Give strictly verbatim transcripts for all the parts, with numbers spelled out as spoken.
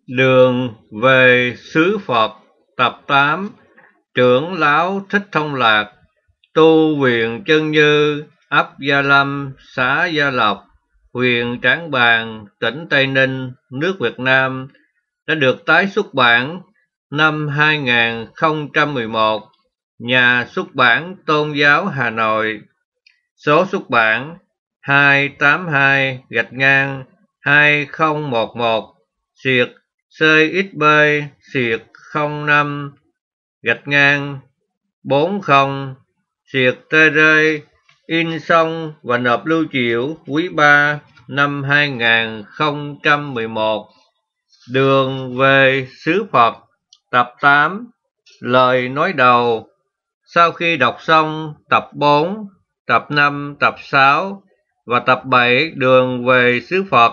Đường về xứ Phật tập tám. Trưởng lão Thích Thông Lạc, tu viện Chân Như, ấp Gia Lâm, xã Gia Lộc, huyện Trảng Bàng, tỉnh Tây Ninh, nước Việt Nam, đã được tái xuất bản năm hai nghìn không trăm mười một, nhà xuất bản Tôn giáo Hà Nội. Số xuất bản hai tám hai gạch ngang hai không một một xuyệt xê ích bê xuyệt không năm gạch ngang bốn không xuyệt tê rê, in xong và nộp lưu chiểu quý ba năm hai nghìn không trăm mười một. Đường về xứ Phật tập tám. Lời nói đầu. Sau khi đọc xong tập bốn, tập năm, tập sáu và tập bảy Đường về xứ Phật,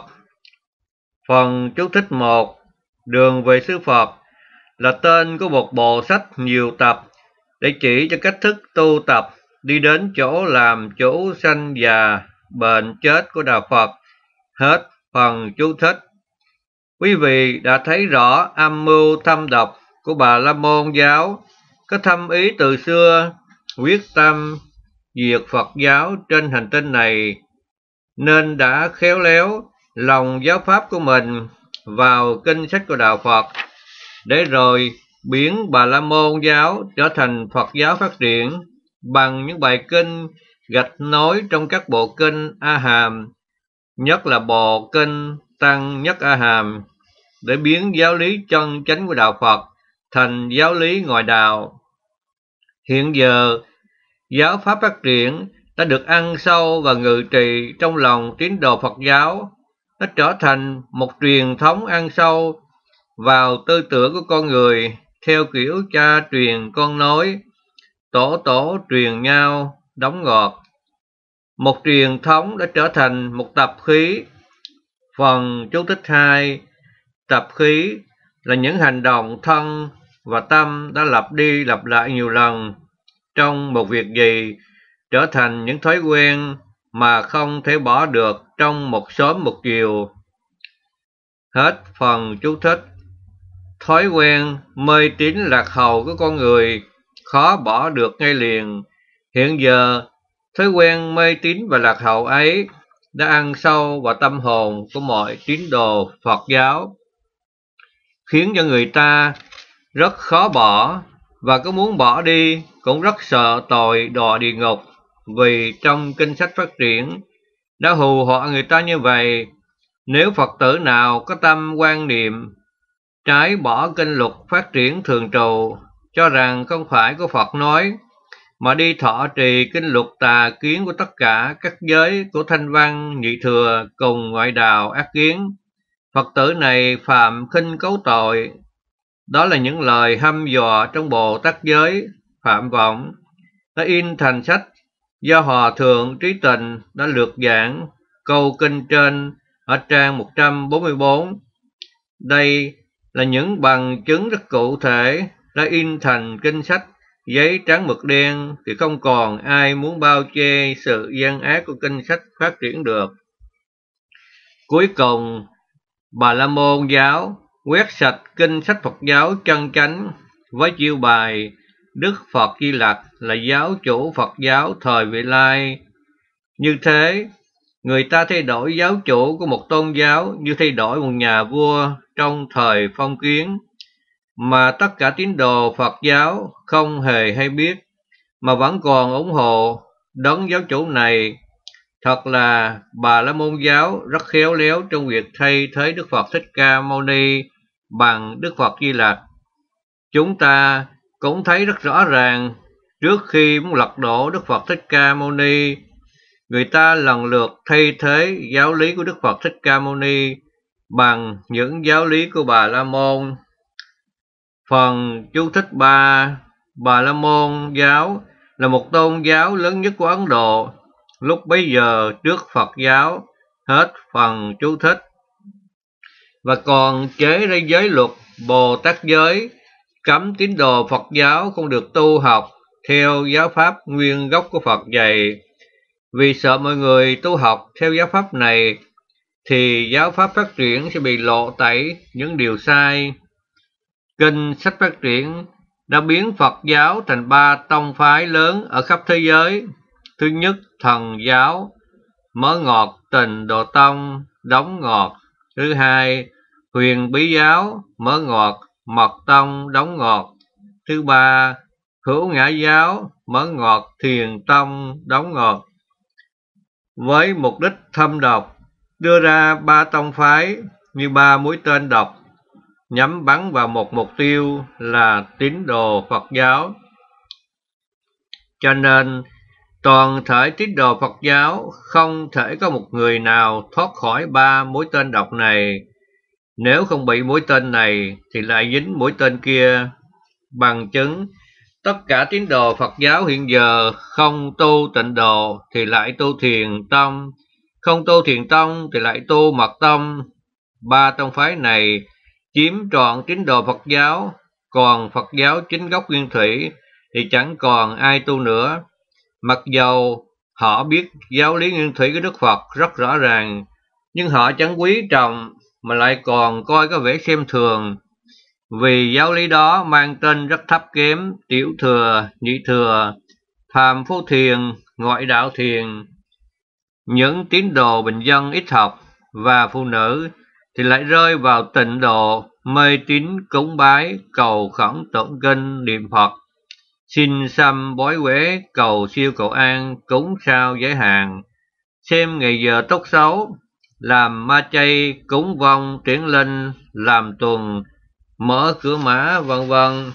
phần chú thích một. Đường về xứ Phật là tên của một bộ sách nhiều tập để chỉ cho cách thức tu tập đi đến chỗ làm chủ sanh già, bệnh chết của đạo Phật. Hết phần chú thích. Quý vị đã thấy rõ âm mưu thâm độc của Bà La Môn giáo, có thâm ý từ xưa, quyết tâm diệt Phật giáo trên hành tinh này, nên đã khéo léo lòng giáo pháp của mình vào kinh sách của đạo Phật, để rồi biến Bà La Môn giáo trở thành Phật giáo phát triển bằng những bài kinh gạch nối trong các bộ kinh A Hàm, nhất là bộ kinh Tăng Nhất A Hàm, để biến giáo lý chân chánh của đạo Phật thành giáo lý ngoại đạo. Hiện giờ, giáo pháp phát triển đã được ăn sâu và ngự trị trong lòng tín đồ Phật giáo. Nó trở thành một truyền thống ăn sâu vào tư tưởng của con người, theo kiểu cha truyền con nối, tổ tổ truyền nhau đóng ngọt. Một truyền thống đã trở thành một tập khí. Phần chú thích hai. Tập khí là những hành động thân và tâm đã lặp đi lặp lại nhiều lần trong một việc gì, trở thành những thói quen mà không thể bỏ được trong một sớm một chiều. Hết phần chú thích. Thói quen mê tín lạc hậu của con người khó bỏ được ngay liền. Hiện giờ, thói quen mê tín và lạc hậu ấy đã ăn sâu vào tâm hồn của mọi tín đồ Phật giáo, khiến cho người ta rất khó bỏ, và có muốn bỏ đi cũng rất sợ tội đọa địa ngục, vì trong kinh sách phát triển đã hù dọa người ta như vậy. Nếu Phật tử nào có tâm quan niệm trái bỏ kinh luật phát triển thường trụ, cho rằng không phải của Phật nói, mà đi thọ trì kinh luật tà kiến của tất cả các giới của Thanh Văn, Nhị Thừa cùng ngoại đạo ác kiến, Phật tử này phạm khinh cấu tội. Đó là những lời hăm dọa trong Bồ Tát giới Phạm Vọng, đã in thành sách do Hòa Thượng Trí Tình đã lược giảng câu kinh trên ở trang một trăm bốn mươi bốn. Đây là những bằng chứng rất cụ thể đã in thành kinh sách giấy trắng mực đen, thì không còn ai muốn bao che sự gian ác của kinh sách phát triển được. Cuối cùng, Bà La Môn giáo quét sạch kinh sách Phật giáo chân chánh với chiêu bài Đức Phật Di Lặc là giáo chủ Phật giáo thời vị lai. Như thế, người ta thay đổi giáo chủ của một tôn giáo như thay đổi một nhà vua trong thời phong kiến, mà tất cả tín đồ Phật giáo không hề hay biết, mà vẫn còn ủng hộ đấng giáo chủ này. Thật là Bà La Môn giáo rất khéo léo trong việc thay thế Đức Phật Thích Ca Mâu Ni bằng Đức Phật Di Lặc. Chúng ta cũng thấy rất rõ ràng, trước khi muốn lật đổ Đức Phật Thích Ca Mâu Ni, người ta lần lượt thay thế giáo lý của Đức Phật Thích Ca Mâu Ni bằng những giáo lý của Bà La Môn. Phần chú thích ba. Bà La Môn giáo là một tôn giáo lớn nhất của Ấn Độ lúc bấy giờ trước Phật giáo. Hết phần chú thích. Và còn chế ra giới luật Bồ Tát giới, cấm tín đồ Phật giáo không được tu học theo giáo pháp nguyên gốc của Phật dạy. Vì sợ mọi người tu học theo giáo pháp này thì giáo pháp phát triển sẽ bị lộ tẩy những điều sai. Kinh sách phát triển đã biến Phật giáo thành ba tông phái lớn ở khắp thế giới. Thứ nhất, Thần giáo, mở ngọt Tịnh Độ Tông, đóng ngọt. Thứ hai, Huyền Bí giáo, mở ngọt Mật Tông, đóng ngọt. Thứ ba, Hữu Ngã giáo, mở ngọt Thiền Tông, đóng ngọt. Với mục đích thâm độc, đưa ra ba tông phái như ba mũi tên độc, nhắm bắn vào một mục tiêu là tín đồ Phật giáo. Cho nên, toàn thể tín đồ Phật giáo không thể có một người nào thoát khỏi ba mũi tên độc này. Nếu không bị mũi tên này thì lại dính mũi tên kia. Bằng chứng, tất cả tín đồ Phật giáo hiện giờ không tu Tịnh độ thì lại tu Thiền Tông, không tu Thiền Tông thì lại tu Mật Tông. Ba tông phái này chiếm trọn tín đồ Phật giáo, còn Phật giáo chính gốc nguyên thủy thì chẳng còn ai tu nữa. Mặc dầu họ biết giáo lý nguyên thủy của Đức Phật rất rõ ràng, nhưng họ chẳng quý trọng mà lại còn coi có vẻ xem thường. Vì giáo lý đó mang tên rất thấp kém: tiểu thừa, nhị thừa, phàm phu thiền, ngoại đạo thiền. Những tín đồ bình dân ít học và phụ nữ thì lại rơi vào Tịnh độ, mê tín cúng bái, cầu khẩn tụng kinh niệm Phật, xin xăm bói quẻ, cầu siêu cầu an, cúng sao giới hạn, xem ngày giờ tốt xấu, làm ma chay, cúng vong triển linh, làm tuần, mở cửa mã, vân vân.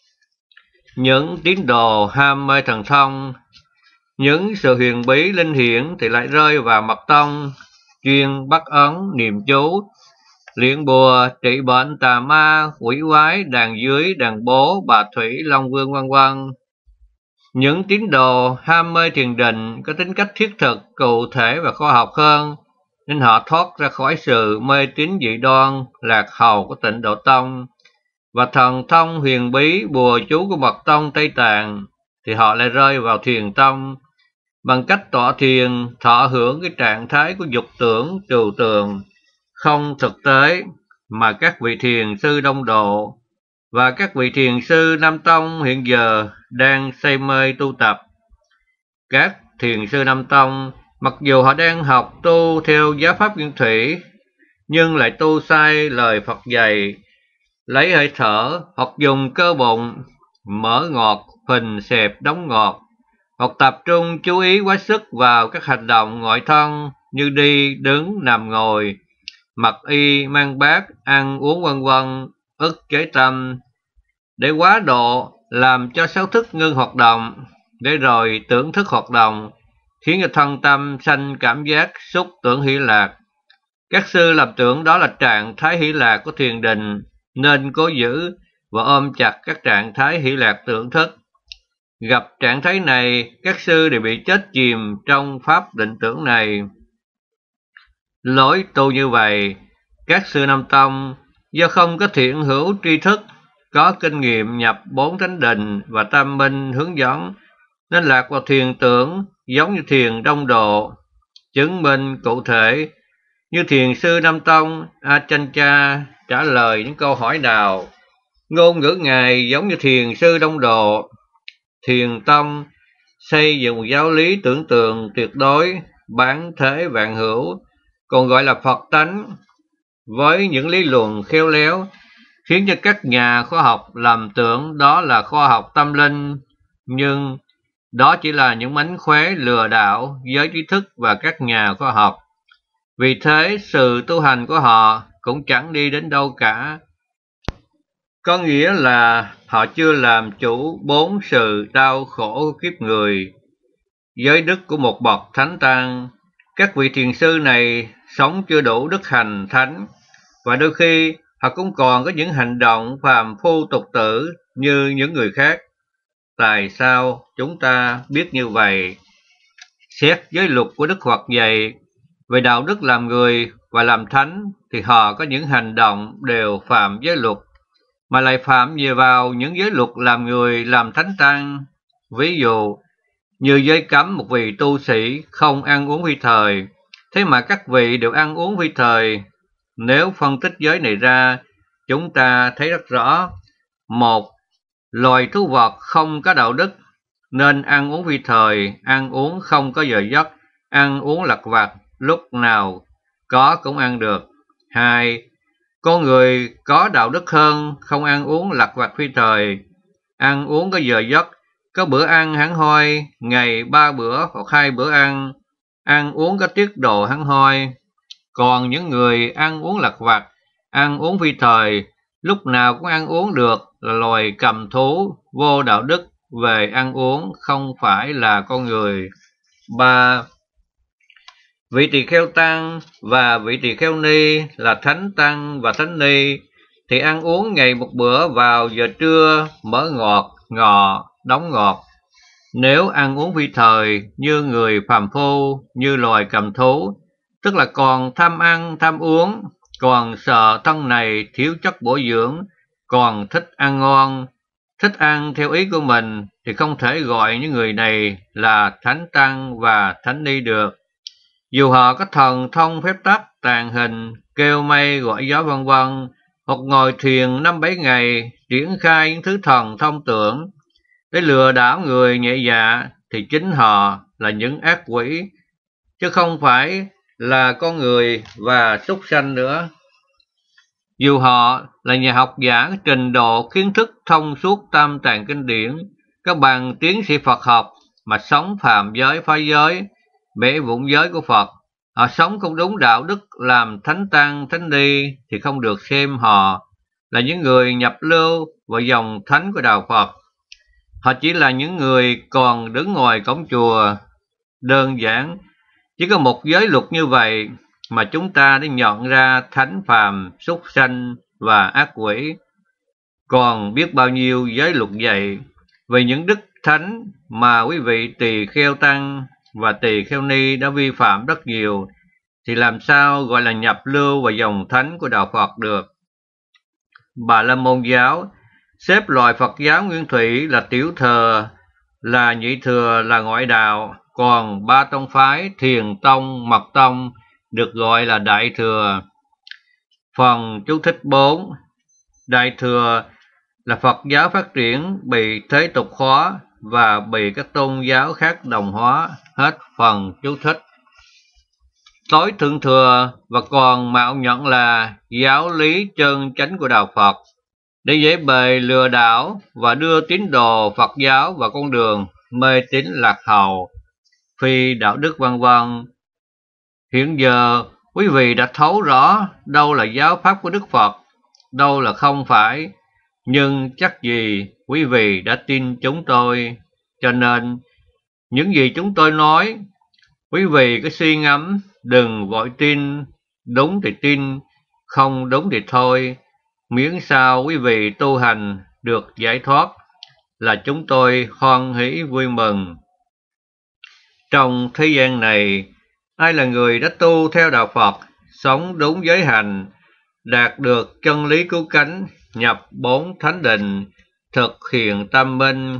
Những tín đồ ham mê thần thông, những sự huyền bí linh hiển thì lại rơi vào Mật Tông, chuyên bắt ấn niệm chú, luyện bùa trị bệnh tà ma, quỷ quái, đàn dưới, đàn bố, bà thủy, long vương, vân vân. Những tín đồ ham mê thiền định có tính cách thiết thực, cụ thể và khoa học hơn, nên họ thoát ra khỏi sự mê tín dị đoan lạc hầu của Tịnh Độ Tông và thần thông huyền bí bùa chú của Mật Tông Tây Tạng, thì họ lại rơi vào Thiền Tông bằng cách tọa thiền, thọ hưởng cái trạng thái của dục tưởng, trừu tượng, không thực tế mà các vị thiền sư Đông Độ và các vị thiền sư Nam Tông hiện giờ đang say mê tu tập. Các thiền sư Nam Tông, mặc dù họ đang học tu theo giáo pháp nguyên thủy, nhưng lại tu sai lời Phật dạy, lấy hơi thở hoặc dùng cơ bụng, mở ngọt, phình xẹp, đóng ngọt, hoặc tập trung chú ý quá sức vào các hành động ngoại thân như đi, đứng, nằm, ngồi, mặc y, mang bát, ăn, uống vân vân, ức chế tâm, để quá độ làm cho sáu thức ngưng hoạt động, để rồi tưởng thức hoạt động, khiến cho thân tâm sanh cảm giác xúc tưởng hỷ lạc. Các sư làm tưởng đó là trạng thái hỷ lạc của thiền định, nên cố giữ và ôm chặt các trạng thái hỷ lạc tưởng thức. Gặp trạng thái này, các sư đều bị chết chìm trong pháp định tưởng này. Lối tu như vậy, các sư Nam Tông do không có thiện hữu tri thức, có kinh nghiệm nhập bốn thánh định và tam minh hướng dẫn, nên lạc vào thiền tưởng giống như thiền Đông Độ. Chứng minh cụ thể như thiền sư Nam Tông Achancha trả lời những câu hỏi nào, ngôn ngữ Ngài giống như thiền sư Đông Độ. Thiền Tông xây dựng một giáo lý tưởng tượng tuyệt đối, bán thế vạn hữu, còn gọi là Phật tánh, với những lý luận khéo léo, khiến cho các nhà khoa học lầm tưởng đó là khoa học tâm linh, nhưng đó chỉ là những mánh khóe lừa đảo giới trí thức và các nhà khoa học. Vì thế, sự tu hành của họ cũng chẳng đi đến đâu cả. Có nghĩa là họ chưa làm chủ bốn sự đau khổ của kiếp người. Giới đức của một bậc thánh tăng, các vị thiền sư này sống chưa đủ đức hành thánh, và đôi khi họ cũng còn có những hành động phàm phu tục tử như những người khác. Tại sao chúng ta biết như vậy? Xét giới luật của Đức Phật dạy về đạo đức làm người và làm thánh, thì họ có những hành động đều phạm giới luật, mà lại phạm về vào những giới luật làm người làm thánh tăng. Ví dụ như giới cấm một vị tu sĩ không ăn uống phi thời, thế mà các vị đều ăn uống phi thời. Nếu phân tích giới này ra, chúng ta thấy rất rõ. Một, loài thú vật không có đạo đức, nên ăn uống phi thời, ăn uống không có giờ giấc, ăn uống lặt vặt, lúc nào có cũng ăn được. Hai, con người có đạo đức hơn, không ăn uống lặt vặt phi thời, ăn uống có giờ giấc, có bữa ăn hẳn hoi, ngày ba bữa hoặc hai bữa ăn, ăn uống có tiết độ hẳn hoi. Còn những người ăn uống lặt vặt, ăn uống phi thời, lúc nào cũng ăn uống được là loài cầm thú, vô đạo đức về ăn uống, không phải là con người. Ba, vị tỳ kheo tăng và vị tỳ kheo ni là thánh tăng và thánh ni thì ăn uống ngày một bữa vào giờ trưa, mỡ ngọt, ngò, đóng ngọt. Nếu ăn uống phi thời như người phàm phu, như loài cầm thú, tức là còn tham ăn, tham uống, còn sợ thân này thiếu chất bổ dưỡng, còn thích ăn ngon, thích ăn theo ý của mình, thì không thể gọi những người này là thánh tăng và thánh ni được. Dù họ có thần thông phép tắc, tàng hình, kêu mây gọi gió vân vân, hoặc ngồi thuyền năm bảy ngày, triển khai những thứ thần thông tưởng để lừa đảo người nhẹ dạ, thì chính họ là những ác quỷ, chứ không phải là con người và súc sanh nữa. Dù họ là nhà học giả có trình độ kiến thức thông suốt tam tạng kinh điển, có bằng tiến sĩ Phật học mà sống phàm giới, phá giới, bể vụn giới của Phật, họ sống không đúng đạo đức làm thánh tăng, thánh ni, thì không được xem họ là những người nhập lưu vào dòng thánh của đạo Phật. Họ chỉ là những người còn đứng ngoài cổng chùa. Đơn giản, chỉ có một giới luật như vậy mà chúng ta đã nhận ra thánh phàm, súc sanh và ác quỷ. Còn biết bao nhiêu giới luật dạy về những đức thánh mà quý vị tỳ kheo tăng và tỳ kheo ni đã vi phạm rất nhiều, thì làm sao gọi là nhập lưu vào dòng thánh của đạo Phật được. Bà La Môn giáo xếp loại Phật giáo nguyên thủy là tiểu thừa, là nhị thừa, là ngoại đạo, còn ba tông phái Thiền tông, Mật tông được gọi là đại thừa. Phần chú thích bốn. Đại thừa là Phật giáo phát triển bị thế tục hóa và bị các tôn giáo khác đồng hóa. Hết phần chú thích. Tối thượng thừa và còn mạo nhận là giáo lý chân chánh của đạo Phật, để dễ bề lừa đảo và đưa tín đồ Phật giáo vào con đường mê tín lạc hậu, phi đạo đức vân vân. Hiện giờ quý vị đã thấu rõ đâu là giáo pháp của Đức Phật, đâu là không phải, nhưng chắc gì quý vị đã tin chúng tôi. Cho nên những gì chúng tôi nói, quý vị cứ suy ngẫm, đừng vội tin. Đúng thì tin, không đúng thì thôi, miễn sao quý vị tu hành được giải thoát là chúng tôi hoan hỷ vui mừng. Trong thế gian này, ai là người đã tu theo đạo Phật, sống đúng giới hành, đạt được chân lý cứu cánh, nhập bốn thánh định, thực hiện tam minh.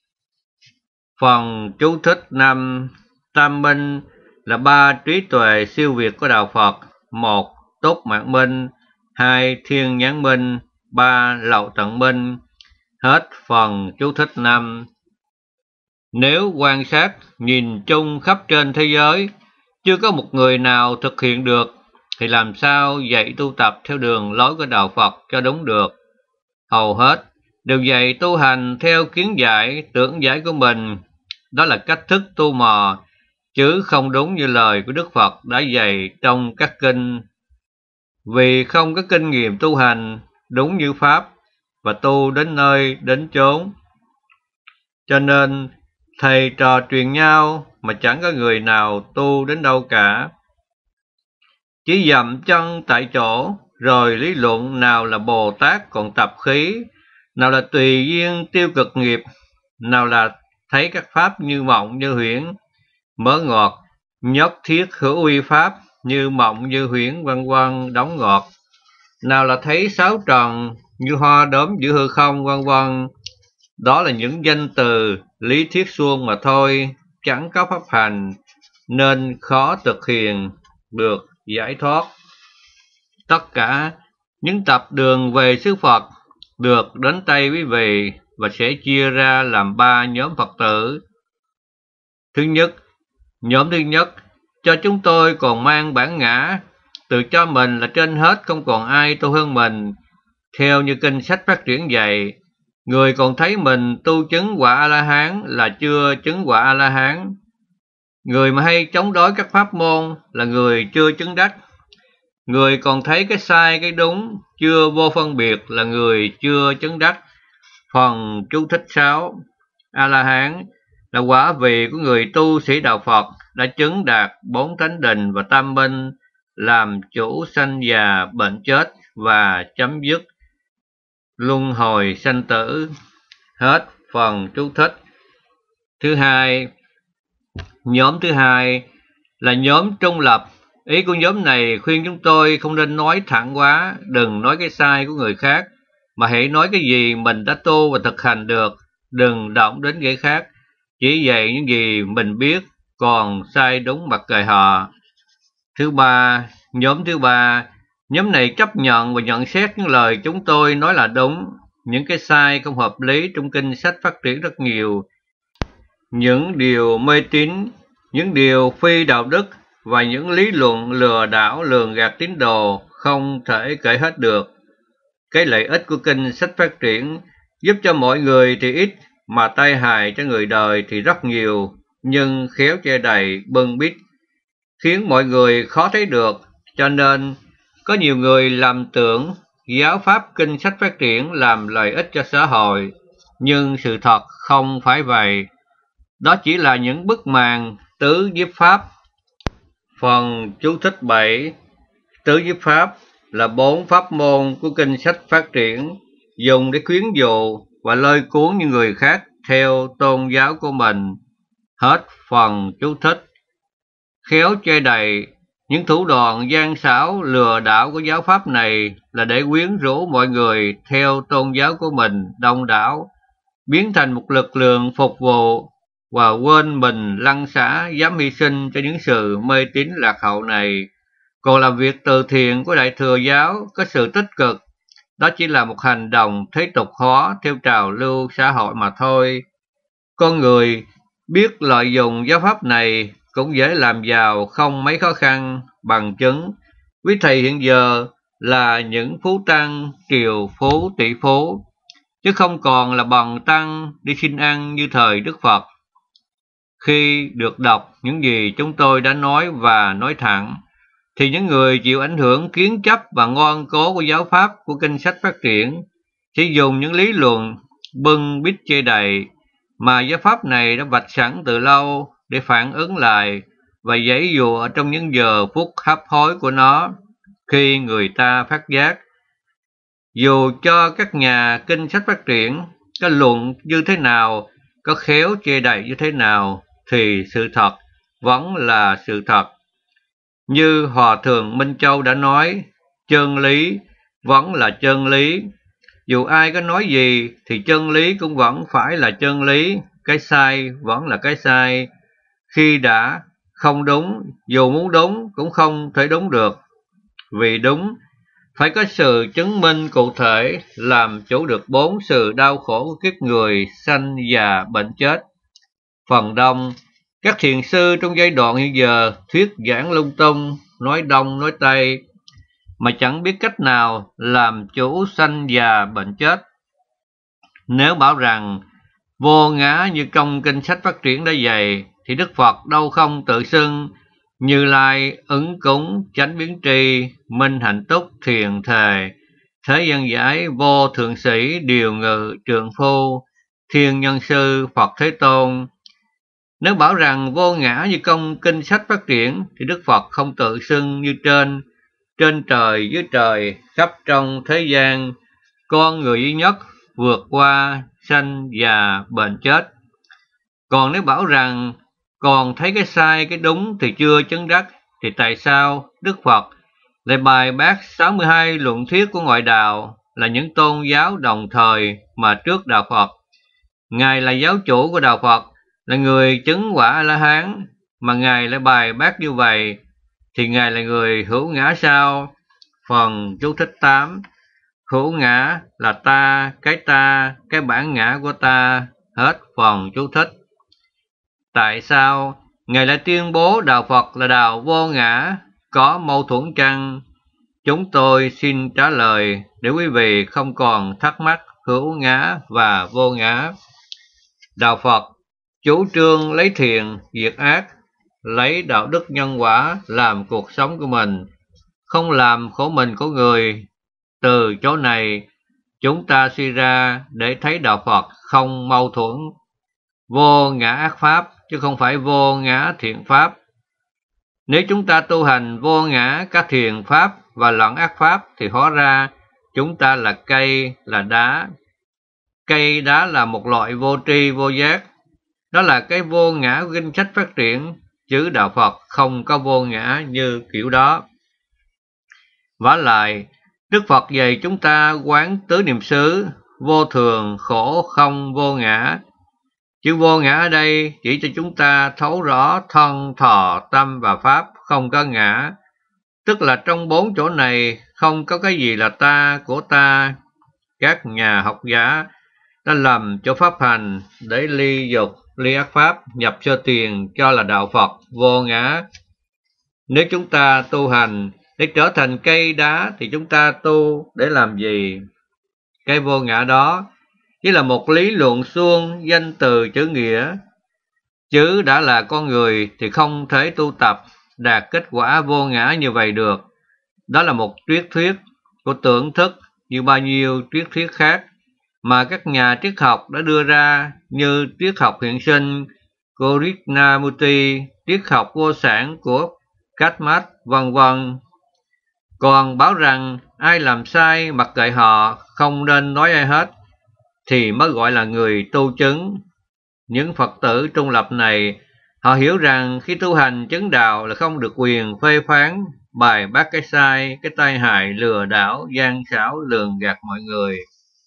Phần chú thích năm. Tam minh là ba trí tuệ siêu việt của đạo Phật: một, tốt mạng minh; hai, thiên nhãn minh; ba, lậu tận minh. Hết phần chú thích năm. Nếu quan sát nhìn chung khắp trên thế giới, chưa có một người nào thực hiện được, thì làm sao dạy tu tập theo đường lối của đạo Phật cho đúng được? Hầu hết đều dạy tu hành theo kiến giải, tưởng giải của mình. Đó là cách thức tu mò, chứ không đúng như lời của Đức Phật đã dạy trong các kinh. Vì không có kinh nghiệm tu hành đúng như Pháp và tu đến nơi đến chốn, cho nên thầy trò truyền nhau mà chẳng có người nào tu đến đâu cả. Chỉ dậm chân tại chỗ, rồi lý luận nào là Bồ Tát còn tập khí, nào là tùy duyên tiêu cực nghiệp, nào là thấy các pháp như mộng như huyễn, mỡ ngọt, nhất thiết hữu uy pháp, như mộng như huyễn vân vân, đóng ngọt, nào là thấy sáu trần như hoa đốm giữa hư không vân vân. Đó là những danh từ lý thuyết suông mà thôi, chẳng có pháp hành nên khó thực hiện. được giải thoát. Tất cả những tập đường về xứ Phật được đến tay quý vị và sẽ chia ra làm ba nhóm Phật tử. Thứ nhất, nhóm thứ nhất, cho chúng tôi còn mang bản ngã, tự cho mình là trên hết, không còn ai tu hơn mình. Theo như kinh sách phát triển dạy, người còn thấy mình tu chứng quả A-la-hán là chưa chứng quả A-la-hán. Người mà hay chống đối các pháp môn là người chưa chứng đắc. Người còn thấy cái sai cái đúng, chưa vô phân biệt là người chưa chứng đắc. Phần chú thích sáu, A-la-hán là quả vị của người tu sĩ đạo Phật đã chứng đạt bốn thánh định và tam minh, làm chủ sanh già bệnh chết và chấm dứt luân hồi sanh tử. Hết phần chú thích. Thứ hai, nhóm thứ hai là nhóm trung lập. Ý của nhóm này khuyên chúng tôi không nên nói thẳng quá, đừng nói cái sai của người khác, mà hãy nói cái gì mình đã tu và thực hành được, đừng động đến người khác, chỉ dạy những gì mình biết, còn sai đúng mặc kệ họ. Thứ ba, nhóm thứ ba, nhóm này chấp nhận và nhận xét những lời chúng tôi nói là đúng, những cái sai không hợp lý trong kinh sách phát triển rất nhiều, những điều mê tín, những điều phi đạo đức và những lý luận lừa đảo lường gạt tín đồ không thể kể hết được. Cái lợi ích của kinh sách phát triển giúp cho mọi người thì ít, mà tai hại cho người đời thì rất nhiều, nhưng khéo che đầy bưng bít, khiến mọi người khó thấy được. Cho nên có nhiều người lầm tưởng giáo pháp kinh sách phát triển làm lợi ích cho xã hội, nhưng sự thật không phải vậy. Đó chỉ là những bức màn tứ nhiếp pháp. Phần chú thích bảy, tứ nhiếp pháp là bốn pháp môn của kinh sách phát triển, dùng để khuyến dụ và lôi cuốn những người khác theo tôn giáo của mình. Hết phần chú thích. Khéo che đầy, những thủ đoạn gian xảo lừa đảo của giáo pháp này là để quyến rũ mọi người theo tôn giáo của mình đông đảo, biến thành một lực lượng phục vụ và quên mình lăng xả dám hy sinh cho những sự mê tín lạc hậu này. Còn làm việc từ thiện của Đại Thừa giáo có sự tích cực, đó chỉ là một hành động thế tục hóa theo trào lưu xã hội mà thôi. Con người biết lợi dụng giáo pháp này cũng dễ làm giàu không mấy khó khăn. Bằng chứng, quý thầy hiện giờ là những phú tăng, triều phú, tỷ phú, chứ không còn là bần tăng đi xin ăn như thời Đức Phật. Khi được đọc những gì chúng tôi đã nói và nói thẳng, thì những người chịu ảnh hưởng kiến chấp và ngoan cố của giáo pháp của kinh sách phát triển sẽ dùng những lý luận bưng bít che đầy mà giáo pháp này đã vạch sẵn từ lâu để phản ứng lại và giãy giụa trong những giờ phút hấp hối của nó. Khi người ta phát giác, dù cho các nhà kinh sách phát triển có luận như thế nào, có khéo che đậy như thế nào, thì sự thật vẫn là sự thật. Như Hòa Thượng Minh Châu đã nói, chân lý vẫn là chân lý. Dù ai có nói gì thì chân lý cũng vẫn phải là chân lý, cái sai vẫn là cái sai. Khi đã không đúng, dù muốn đúng cũng không thể đúng được. Vì đúng phải có sự chứng minh cụ thể, làm chủ được bốn sự đau khổ của kiếp người, sanh già bệnh chết. Phần đông các thiền sư trong giai đoạn hiện giờ thuyết giảng lung tung, nói đông nói tây, mà chẳng biết cách nào làm chủ sanh già bệnh chết. Nếu bảo rằng vô ngã như trong kinh sách phát triển đã dạy, thì Đức Phật đâu không tự xưng Như Lai, Ứng Cúng, Chánh Biến Tri, Minh Hạnh Túc, Thiền Thề, Thế Gian Giải, Vô Thượng Sĩ, Điều Ngự, Trượng Phu, Thiên Nhân Sư, Phật Thế Tôn. Nếu bảo rằng vô ngã như trong kinh sách phát triển, thì Đức Phật không tự xưng như trên, trên trời, dưới trời, khắp trong thế gian, con người duy nhất, vượt qua sanh già bệnh chết. Còn nếu bảo rằng còn thấy cái sai cái đúng thì chưa chứng đắc, thì tại sao Đức Phật lại bài bác sáu mươi hai luận thuyết của ngoại đạo là những tôn giáo đồng thời mà trước đạo Phật? Ngài là giáo chủ của đạo Phật, là người chứng quả A-la-hán, mà Ngài lại bài bác như vậy, thì Ngài là người hữu ngã sao? Phần chú thích tám. Hữu ngã là ta, cái ta, cái bản ngã của ta. Hết phần chú thích. Tại sao Ngài lại tuyên bố đạo Phật là đạo vô ngã? Có mâu thuẫn chăng? Chúng tôi xin trả lời để quý vị không còn thắc mắc hữu ngã và vô ngã. Đạo Phật chủ trương lấy thiện diệt ác, lấy đạo đức nhân quả làm cuộc sống của mình, không làm khổ mình của người. Từ chỗ này, chúng ta suy ra để thấy đạo Phật không mâu thuẫn, vô ngã ác pháp chứ không phải vô ngã thiện pháp. Nếu chúng ta tu hành vô ngã các thiện pháp và lẫn ác pháp thì hóa ra chúng ta là cây, là đá. Cây đá là một loại vô tri vô giác. Đó là cái vô ngã của kinh sách phát triển, chứ đạo Phật không có vô ngã như kiểu đó. Vả lại, Đức Phật dạy chúng ta quán tứ niệm xứ, vô thường, khổ, không, vô ngã. Chữ vô ngã ở đây chỉ cho chúng ta thấu rõ thân, thọ, tâm và pháp không có ngã. Tức là trong bốn chỗ này không có cái gì là ta, của ta. Các nhà học giả đã lầm chỗ pháp hành để ly dục, ly ác pháp, nhập sơ tiền cho là đạo Phật vô ngã. Nếu chúng ta tu hành để trở thành cây đá thì chúng ta tu để làm gì? Cái vô ngã đó chỉ là một lý luận suông, danh từ chữ nghĩa. Chứ đã là con người thì không thể tu tập đạt kết quả vô ngã như vậy được. Đó là một triết thuyết của tưởng thức như bao nhiêu triết thuyết khác mà các nhà triết học đã đưa ra, như triết học hiện sinh của Krishnamurti, triết học vô sản của Kamat, vân vân. Còn bảo rằng ai làm sai mặc kệ họ, không nên nói ai hết, thì mới gọi là người tu chứng. Những Phật tử trung lập này, họ hiểu rằng khi tu hành chứng đạo là không được quyền phê phán, bài bác cái sai, cái tai hại, lừa đảo, gian xảo, lường gạt mọi người.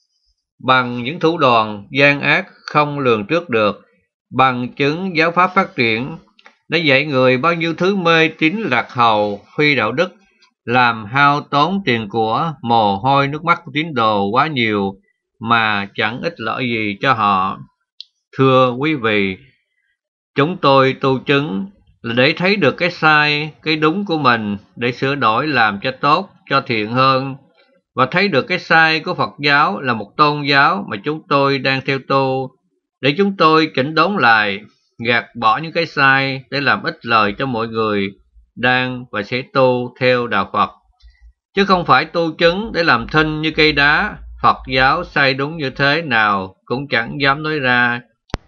Bằng những thủ đoạn gian ác không lường trước được, bằng chứng giáo pháp phát triển, đã dạy người bao nhiêu thứ mê tín lạc hậu, phi đạo đức, làm hao tốn tiền của, mồ hôi nước mắt của tín đồ quá nhiều mà chẳng ích lợi gì cho họ. Thưa quý vị, chúng tôi tu chứng là để thấy được cái sai, cái đúng của mình, để sửa đổi làm cho tốt, cho thiện hơn, và thấy được cái sai của Phật giáo là một tôn giáo mà chúng tôi đang theo tu, để chúng tôi chỉnh đốn lại, gạt bỏ những cái sai để làm ích lợi cho mọi người đang và sẽ tu theo đạo Phật, chứ không phải tu chứng để làm thinh như cây đá. Phật giáo sai đúng như thế nào cũng chẳng dám nói ra.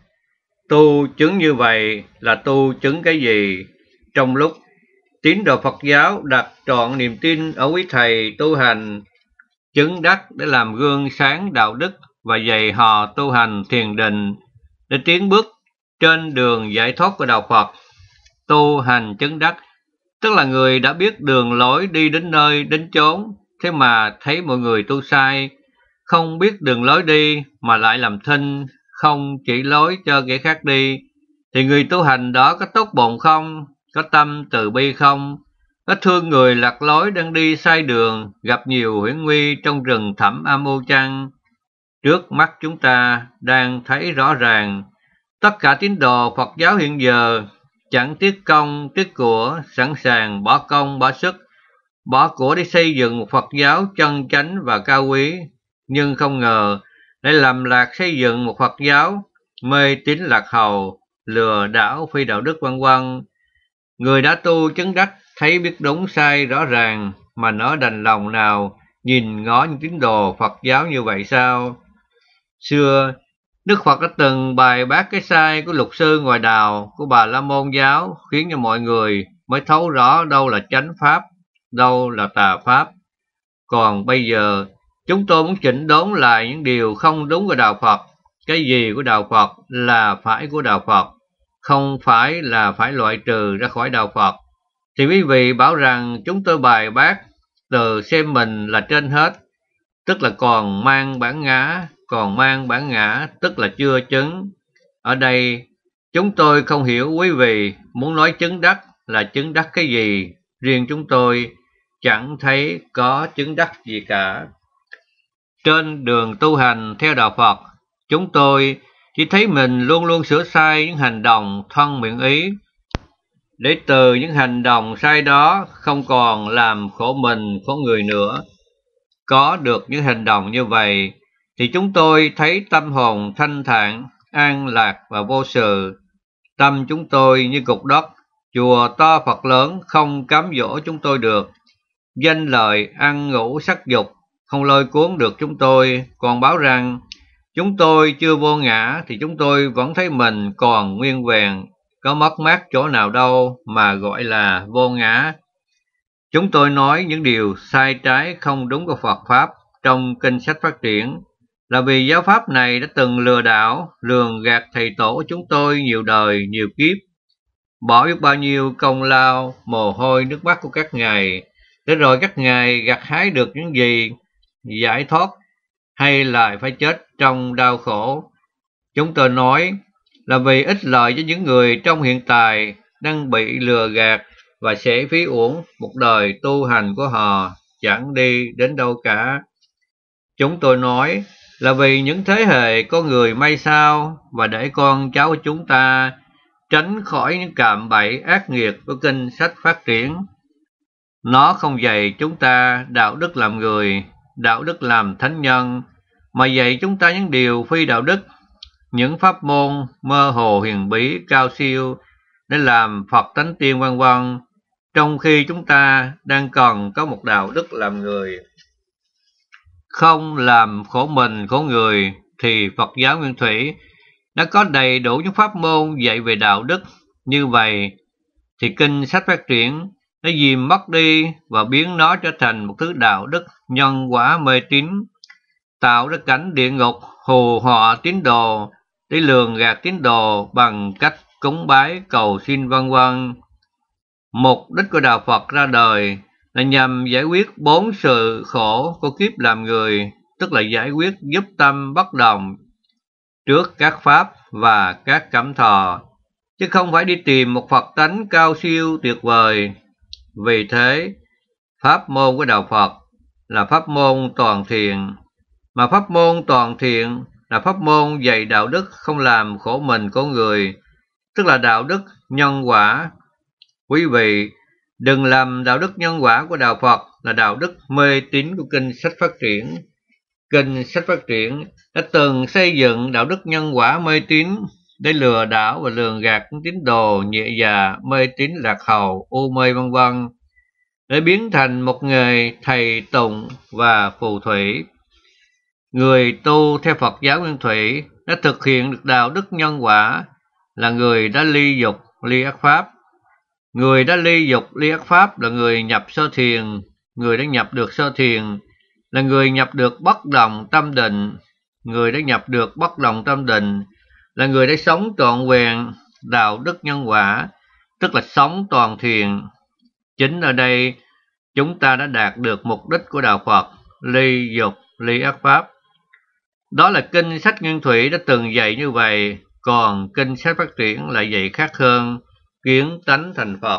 Tu chứng như vậy là tu chứng cái gì? Trong lúc tín đồ Phật giáo đặt trọn niềm tin ở quý thầy tu hành, chứng đắc để làm gương sáng đạo đức và dạy họ tu hành thiền định để tiến bước trên đường giải thoát của đạo Phật. Tu hành chứng đắc tức là người đã biết đường lối đi đến nơi đến chốn, thế mà thấy mọi người tu sai, không biết đường lối đi mà lại làm thinh, không chỉ lối cho kẻ khác đi, thì người tu hành đó có tốt bụng không? Có tâm từ bi không? Có thương người lạc lối đang đi sai đường, gặp nhiều hiểm nguy trong rừng thẳm âm u chăng? Trước mắt chúng ta đang thấy rõ ràng, tất cả tín đồ Phật giáo hiện giờ chẳng tiếc công, tiếc của, sẵn sàng bỏ công, bỏ sức, bỏ của để xây dựng một Phật giáo chân chánh và cao quý, nhưng không ngờ để lầm lạc xây dựng một Phật giáo mê tín lạc hậu, lừa đảo, phi đạo đức vân vân. Người đã tu chứng đắc thấy biết đúng sai rõ ràng mà nỡ đành lòng nào nhìn ngó những tín đồ Phật giáo như vậy sao? Xưa Đức Phật đã từng bài bác cái sai của luật sư ngoài đào của Bà La Môn giáo, khiến cho mọi người mới thấu rõ đâu là chánh pháp, đâu là tà pháp. Còn bây giờ chúng tôi muốn chỉnh đốn lại những điều không đúng của đạo Phật. Cái gì của đạo Phật là phải của đạo Phật, không phải là phải loại trừ ra khỏi đạo Phật. Thì quý vị bảo rằng chúng tôi bài bác từ xem mình là trên hết, tức là còn mang bản ngã, còn mang bản ngã tức là chưa chứng. Ở đây chúng tôi không hiểu quý vị muốn nói chứng đắc là chứng đắc cái gì, riêng chúng tôi chẳng thấy có chứng đắc gì cả. Trên đường tu hành theo đạo Phật, chúng tôi chỉ thấy mình luôn luôn sửa sai những hành động thân miệng ý, để từ những hành động sai đó không còn làm khổ mình khổ người nữa. Có được những hành động như vậy thì chúng tôi thấy tâm hồn thanh thản, an lạc và vô sự. Tâm chúng tôi như cục đất, chùa to Phật lớn không cám dỗ chúng tôi được. Danh lợi, ăn ngủ, sắc dục không lôi cuốn được chúng tôi, còn báo rằng chúng tôi chưa vô ngã thì chúng tôi vẫn thấy mình còn nguyên vẹn, có mất mát chỗ nào đâu mà gọi là vô ngã. Chúng tôi nói những điều sai trái không đúng của Phật Pháp trong kinh sách phát triển là vì giáo pháp này đã từng lừa đảo, lường gạt thầy tổ chúng tôi nhiều đời, nhiều kiếp, bỏ biết bao nhiêu công lao, mồ hôi, nước mắt của các ngài, để rồi các ngài gặt hái được những gì, giải thoát hay lại phải chết trong đau khổ. Chúng tôi nói là vì ích lợi cho những người trong hiện tại đang bị lừa gạt và sẽ phí uổng một đời tu hành của họ chẳng đi đến đâu cả. Chúng tôi nói là vì những thế hệ có người may sau và để con cháu của chúng ta tránh khỏi những cạm bẫy ác nghiệt của kinh sách phát triển. Nó không dạy chúng ta đạo đức làm người, đạo đức làm thánh nhân, mà dạy chúng ta những điều phi đạo đức, những pháp môn mơ hồ huyền bí cao siêu để làm Phật tánh tiên vân vân, trong khi chúng ta đang cần có một đạo đức làm người. Không làm khổ mình khổ người thì Phật giáo Nguyên Thủy đã có đầy đủ những pháp môn dạy về đạo đức. Như vậy thì kinh sách phát triển đã dìm mất đi và biến nó trở thành một thứ đạo đức nhân quả mê tín, tạo ra cảnh địa ngục hù họ tín đồ để lường gạt tín đồ bằng cách cúng bái cầu xin vân vân. Mục đích của đạo Phật ra đời là nhằm giải quyết bốn sự khổ của kiếp làm người, tức là giải quyết giúp tâm bất động trước các pháp và các cảm thọ, chứ không phải đi tìm một Phật tánh cao siêu tuyệt vời. Vì thế, pháp môn của đạo Phật là pháp môn toàn thiện, mà pháp môn toàn thiện là pháp môn dạy đạo đức không làm khổ mình khổ người, tức là đạo đức nhân quả. Quý vị đừng làm đạo đức nhân quả của đạo Phật là đạo đức mê tín của kinh sách phát triển. Kinh sách phát triển đã từng xây dựng đạo đức nhân quả mê tín để lừa đảo và lường gạt tín đồ nhẹ dạ, mê tín lạc hậu, u mê vân vân, để biến thành một nghề thầy tụng và phù thủy. Người tu theo Phật giáo Nguyên Thủy đã thực hiện được đạo đức nhân quả là người đã ly dục, ly ác pháp. Người đã ly dục, ly ác pháp là người nhập sơ thiền. Người đã nhập được sơ thiền là người nhập được bất động tâm định. Người đã nhập được bất động tâm định là người đã sống trọn vẹn đạo đức nhân quả, tức là sống toàn thiện. Chính ở đây chúng ta đã đạt được mục đích của đạo Phật, ly dục, ly ác pháp. Đó là kinh sách Nguyên Thủy đã từng dạy như vậy, còn kinh sách phát triển lại dạy khác hơn, kiến tánh thành Phật.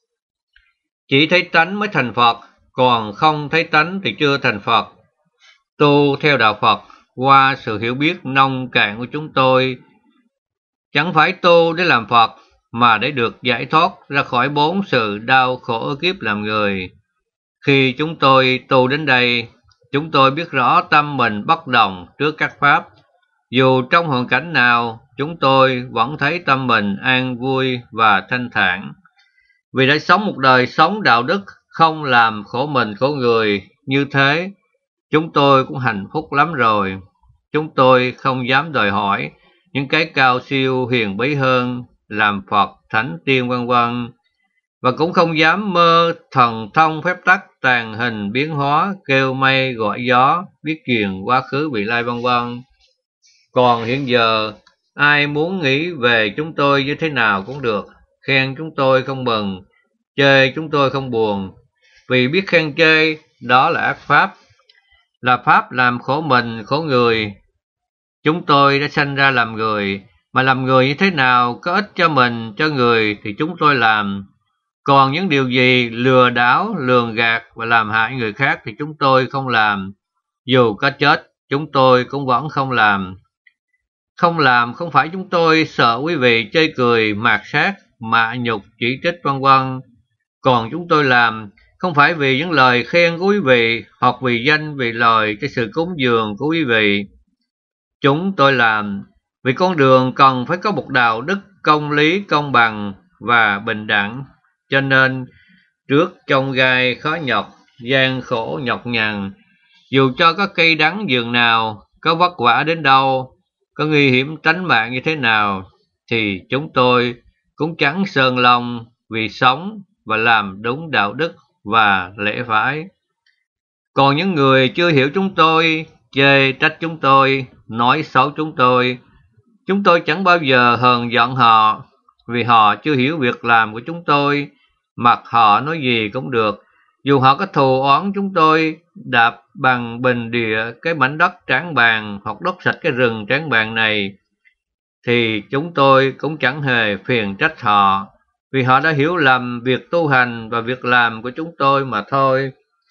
Chỉ thấy tánh mới thành Phật, còn không thấy tánh thì chưa thành Phật. Tu theo đạo Phật qua sự hiểu biết nông cạn của chúng tôi, chẳng phải tu để làm Phật, mà để được giải thoát ra khỏi bốn sự đau khổ ở kiếp làm người. Khi chúng tôi tu đến đây, chúng tôi biết rõ tâm mình bất động trước các pháp. Dù trong hoàn cảnh nào, chúng tôi vẫn thấy tâm mình an vui và thanh thản. Vì đã sống một đời sống đạo đức, không làm khổ mình khổ người, như thế, chúng tôi cũng hạnh phúc lắm rồi. Chúng tôi không dám đòi hỏi những cái cao siêu huyền bí hơn, làm Phật, Thánh Tiên vân vân, và cũng không dám mơ thần thông phép tắc tàn hình biến hóa, kêu mây gọi gió, biết truyền quá khứ vị lai vân vân. Còn hiện giờ, ai muốn nghĩ về chúng tôi như thế nào cũng được, khen chúng tôi không mừng, chê chúng tôi không buồn, vì biết khen chê đó là ác pháp, là pháp làm khổ mình khổ người. Chúng tôi đã sanh ra làm người, mà làm người như thế nào có ích cho mình, cho người thì chúng tôi làm. Còn những điều gì lừa đảo, lường gạt và làm hại người khác thì chúng tôi không làm. Dù có chết, chúng tôi cũng vẫn không làm. Không làm không phải chúng tôi sợ quý vị chê cười, mạt sát, mạ nhục, chỉ trích vân vân. Còn chúng tôi làm không phải vì những lời khen của quý vị hoặc vì danh vì lời cho sự cúng dường của quý vị. Chúng tôi làm vì con đường cần phải có một đạo đức công lý, công bằng và bình đẳng. Cho nên trước chông gai khó nhọc, gian khổ nhọc nhằn, dù cho có cây đắng giường nào, có vất vả đến đâu, có nguy hiểm tánh mạng như thế nào, thì chúng tôi cũng chẳng sờn lòng vì sống và làm đúng đạo đức và lễ phải. Còn những người chưa hiểu chúng tôi, chê trách chúng tôi, nói xấu chúng tôi, chúng tôi chẳng bao giờ hờn giận họ, vì họ chưa hiểu việc làm của chúng tôi, mặc họ nói gì cũng được. Dù họ có thù oán chúng tôi đạp bằng bình địa cái mảnh đất tráng bàn hoặc đốt sạch cái rừng tráng bàn này, thì chúng tôi cũng chẳng hề phiền trách họ, vì họ đã hiểu lầm việc tu hành và việc làm của chúng tôi mà thôi.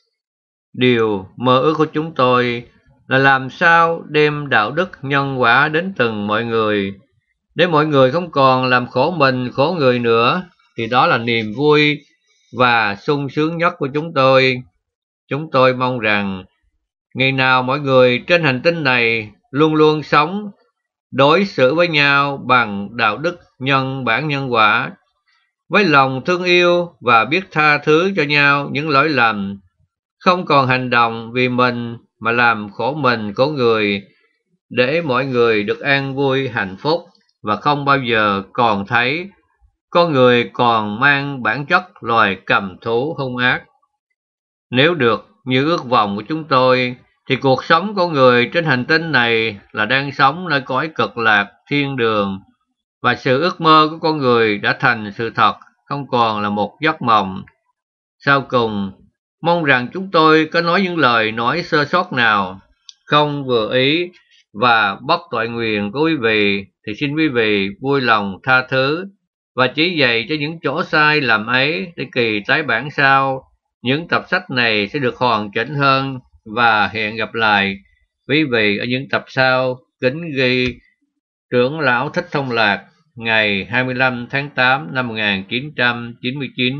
Điều mơ ước của chúng tôi là làm sao đem đạo đức nhân quả đến từng mọi người, để mọi người không còn làm khổ mình khổ người nữa, thì đó là niềm vui và sung sướng nhất của chúng tôi. Chúng tôi mong rằng ngày nào mọi người trên hành tinh này luôn luôn sống, đối xử với nhau bằng đạo đức nhân bản nhân quả, với lòng thương yêu và biết tha thứ cho nhau những lỗi lầm, không còn hành động vì mình mà làm khổ mình khổ người, để mọi người được an vui hạnh phúc và không bao giờ còn thấy con người còn mang bản chất loài cầm thú hung ác. Nếu được như ước vọng của chúng tôi, thì cuộc sống của người trên hành tinh này là đang sống nơi cõi cực lạc thiên đường, và sự ước mơ của con người đã thành sự thật, không còn là một giấc mộng. Sau cùng, mong rằng chúng tôi có nói những lời nói sơ sót nào không vừa ý và bất toại nguyện của quý vị, thì xin quý vị vui lòng tha thứ và chỉ dạy cho những chỗ sai lầm ấy, để kỳ tái bản sau những tập sách này sẽ được hoàn chỉnh hơn. Và hẹn gặp lại quý vị ở những tập sau. Kính ghi Trưởng lão Thích Thông Lạc, ngày hai mươi lăm tháng tám năm một nghìn chín trăm chín mươi chín.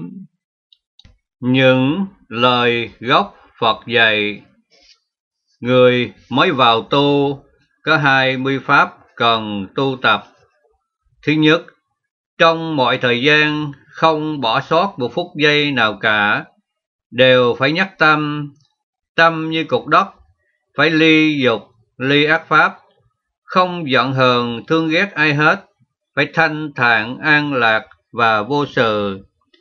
Những lời gốc Phật dạy. Người mới vào tu có hai mươi pháp cần tu tập. Thứ nhất, trong mọi thời gian không bỏ sót một phút giây nào cả, đều phải nhắc tâm, tâm như cục đất, phải ly dục, ly ác pháp, không giận hờn thương ghét ai hết, phải thanh thản an lạc và vô sự,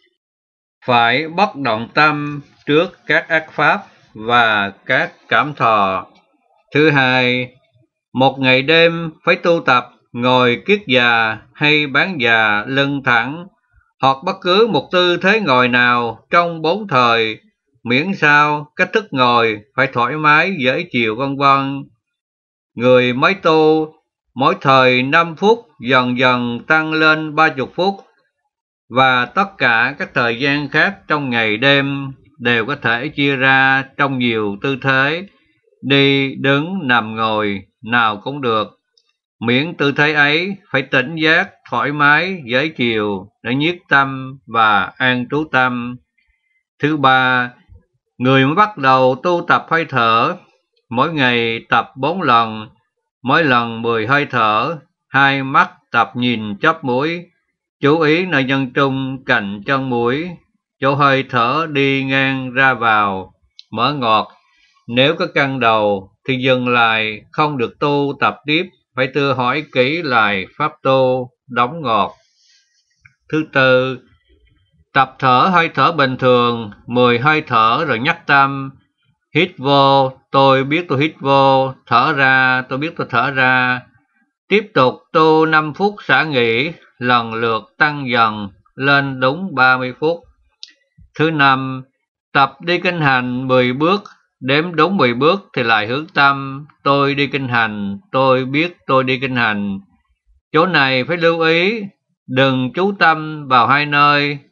phải bất động tâm trước các ác pháp và các cảm thọ. Thứ hai, một ngày đêm phải tu tập ngồi kiết già hay bán già lưng thẳng, hoặc bất cứ một tư thế ngồi nào trong bốn thời, miễn sao cách thức ngồi phải thoải mái dễ chịu vân vân. Người mới tu mỗi thời năm phút, dần dần tăng lên ba mươi phút, và tất cả các thời gian khác trong ngày đêm đều có thể chia ra trong nhiều tư thế, đi, đứng, nằm, ngồi, nào cũng được, miễn tư thế ấy phải tỉnh giác, thoải mái, dễ chịu, để nhiếp tâm và an trú tâm. Thứ ba, người mới bắt đầu tu tập hơi thở, mỗi ngày tập bốn lần, mỗi lần mười hơi thở, hai mắt tập nhìn chóp mũi, chú ý nơi nhân trung cạnh chân mũi, chỗ hơi thở đi ngang ra vào, mở ngọt. Nếu có căng đầu thì dừng lại, không được tu tập tiếp, phải tự hỏi kỹ lại pháp tu, đóng ngọt. Thứ tư, tập thở hơi thở bình thường, mười hơi thở rồi nhắc tâm. Hít vô, tôi biết tôi hít vô, thở ra, tôi biết tôi thở ra. Tiếp tục tu năm phút xả nghỉ, lần lượt tăng dần lên đúng ba mươi phút. Thứ năm, tập đi kinh hành mười bước, đếm đúng mười bước thì lại hướng tâm, tôi đi kinh hành, tôi biết tôi đi kinh hành. Chỗ này phải lưu ý, đừng chú tâm vào hai nơi,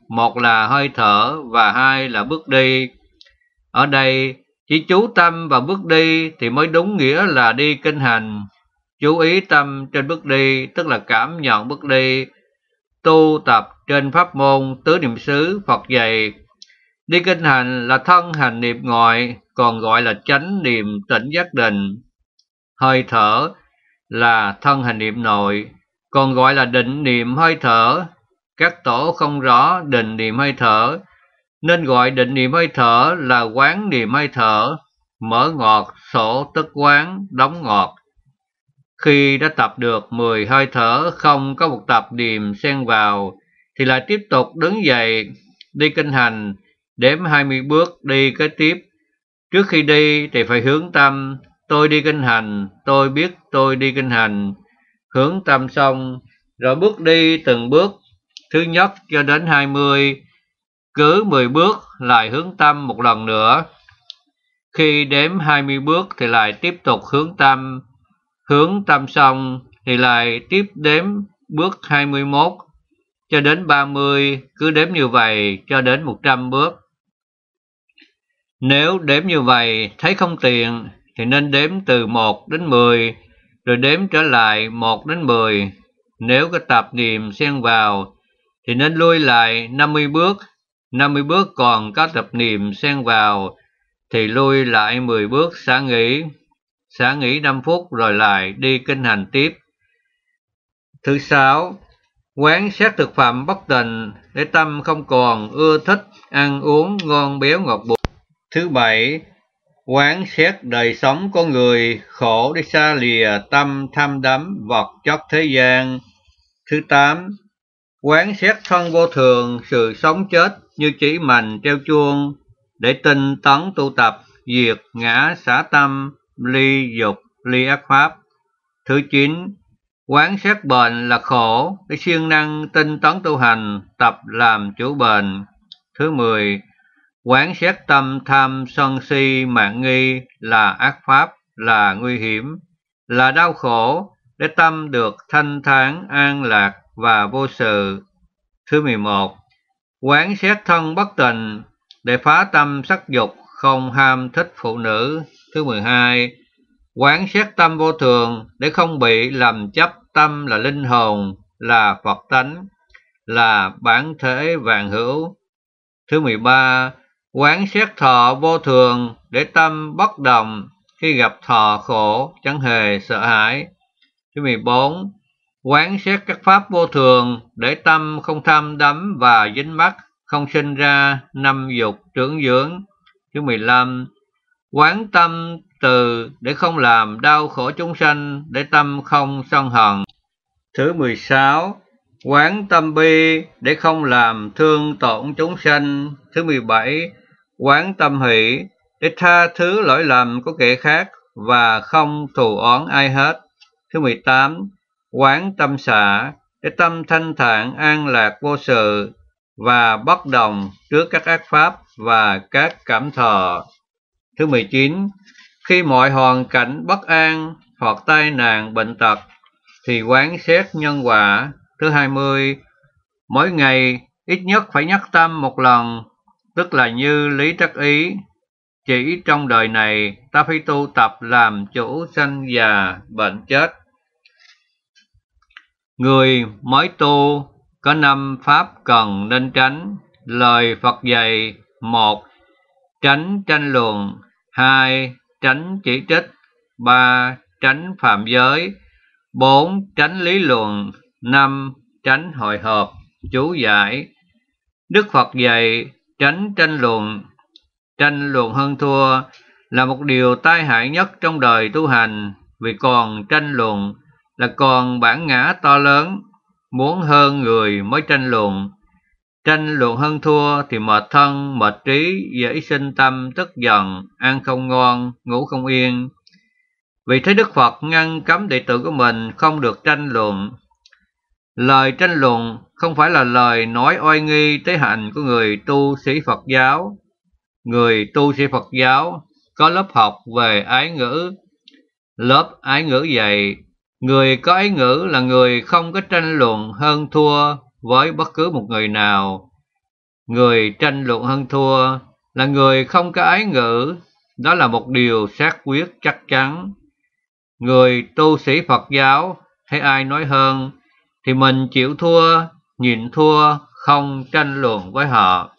một là hơi thở và hai là bước đi. Ở đây, chỉ chú tâm vào bước đi thì mới đúng nghĩa là đi kinh hành. Chú ý tâm trên bước đi, tức là cảm nhận bước đi, tu tập trên pháp môn tứ niệm xứ Phật dạy. Đi kinh hành là thân hành niệm ngoại, còn gọi là chánh niệm tỉnh giác định. Hơi thở là thân hành niệm nội, còn gọi là định niệm hơi thở. Các tổ không rõ định niệm hơi thở, nên gọi định niệm hơi thở là quán niệm hơi thở. Mở ngọt, sổ tức quán, đóng ngọt. Khi đã tập được mười hơi thở không có một tập niệm xen vào, thì lại tiếp tục đứng dậy, đi kinh hành, đếm hai mươi bước đi kế tiếp. Trước khi đi thì phải hướng tâm, tôi đi kinh hành, tôi biết tôi đi kinh hành. Hướng tâm xong, rồi bước đi từng bước, thứ nhất cho đến hai mươi, cứ mười bước lại hướng tâm một lần nữa. Khi đếm hai mươi bước thì lại tiếp tục hướng tâm, hướng tâm xong thì lại tiếp đếm bước hai mươi mốt cho đến ba mươi, cứ đếm như vậy cho đến một trăm bước. Nếu đếm như vậy thấy không tiện thì nên đếm từ một đến mười, rồi đếm trở lại một đến mười. Nếu có tập niệm xen vào thì nên lui lại năm mươi bước. năm mươi bước còn có tập niệm xen vào thì lui lại mười bước xả nghỉ. Xả nghỉ năm phút rồi lại đi kinh hành tiếp. Thứ sáu, quán xét thực phẩm bất tịnh để tâm không còn ưa thích ăn uống ngon béo ngọt bùi. Thứ bảy, quán xét đời sống con người khổ để xa lìa tâm tham đắm vật chất thế gian. Thứ tám, quán xét thân vô thường, sự sống chết như chỉ mành treo chuông để tinh tấn tu tập diệt ngã xả tâm, ly dục, ly ác pháp. Thứ chín, quán xét bệnh là khổ để siêng năng tinh tấn tu hành, tập làm chủ bệnh. Thứ mười, quán xét tâm tham sân si mạn nghi là ác pháp, là nguy hiểm, là đau khổ để tâm được thanh thản an lạc và vô sự. Thứ mười một, quán xét thân bất tịnh để phá tâm sắc dục, không ham thích phụ nữ. Thứ mười hai, quán xét tâm vô thường để không bị lầm chấp tâm là linh hồn, là Phật tánh, là bản thể vạn hữu. Thứ mười ba, quán xét thọ vô thường để tâm bất động, khi gặp thọ khổ chẳng hề sợ hãi. Thứ mười bốn, quán xét các pháp vô thường để tâm không tham đắm và dính mắc, không sinh ra năm dục trưởng dưỡng. Thứ mười lăm, quán tâm từ để không làm đau khổ chúng sanh, để tâm không sân hận. Thứ mười sáu, quán tâm bi để không làm thương tổn chúng sanh. Thứ mười bảy, quán tâm hỷ để tha thứ lỗi lầm của kẻ khác và không thù oán ai hết. Thứ mười tám, quán tâm xả để tâm thanh thản an lạc vô sự và bất động trước các ác pháp và các cảm thọ. Thứ mười chín, khi mọi hoàn cảnh bất an hoặc tai nạn bệnh tật thì quán xét nhân quả. Thứ hai mươi, mỗi ngày ít nhất phải nhắc tâm một lần, tức là như lý trắc ý, chỉ trong đời này ta phải tu tập làm chủ sanh già bệnh chết. Người mới tu có năm pháp cần nên tránh. Lời Phật dạy: một. Tránh tranh luận. Hai. Tránh chỉ trích. Ba. Tránh phạm giới. Bốn. Tránh lý luận. Năm. Tránh hội họp. Chú giải: Đức Phật dạy tránh tranh luận. Tranh luận hơn thua là một điều tai hại nhất trong đời tu hành, vì còn tranh luận là còn bản ngã to lớn, muốn hơn người mới tranh luận. Tranh luận hơn thua thì mệt thân, mệt trí, dễ sinh tâm tức giận, ăn không ngon, ngủ không yên. Vì thế Đức Phật ngăn cấm đệ tử của mình không được tranh luận. Lời tranh luận không phải là lời nói oai nghi tế hạnh của người tu sĩ Phật giáo. Người tu sĩ Phật giáo có lớp học về ái ngữ. Lớp ái ngữ dạy, người có ái ngữ là người không có tranh luận hơn thua với bất cứ một người nào. Người tranh luận hơn thua là người không có ái ngữ, đó là một điều xác quyết chắc chắn. Người tu sĩ Phật giáo thấy ai nói hơn thì mình chịu thua, nhịn thua, không tranh luận với họ.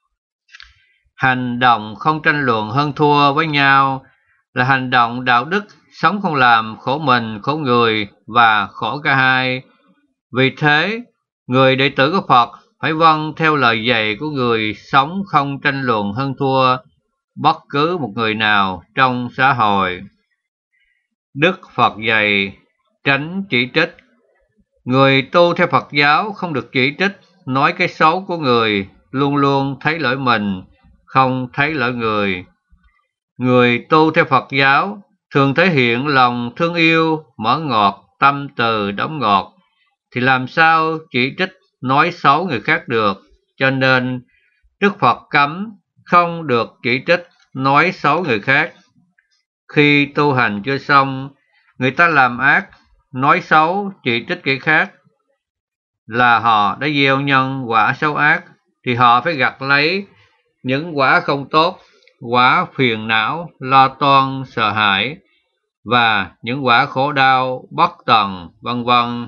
Hành động không tranh luận hơn thua với nhau là hành động đạo đức, sống không làm khổ mình, khổ người và khổ cả hai. Vì thế, người đệ tử của Phật phải vâng theo lời dạy của người sống không tranh luận hơn thua bất cứ một người nào trong xã hội. Đức Phật dạy tránh chỉ trích. Người tu theo Phật giáo không được chỉ trích, nói cái xấu của người, luôn luôn thấy lỗi mình, không thấy lỗi người. Người tu theo Phật giáo thường thể hiện lòng thương yêu, mở ngọt, tâm từ đóng ngọt, thì làm sao chỉ trích nói xấu người khác được. Cho nên Đức Phật cấm không được chỉ trích nói xấu người khác. Khi tu hành chưa xong, người ta làm ác, nói xấu, chỉ trích kẻ khác, là họ đã gieo nhân quả xấu ác, thì họ phải gặt lấy những quả không tốt, quả phiền não, lo toan, sợ hãi và những quả khổ đau, bất tận, vân vân.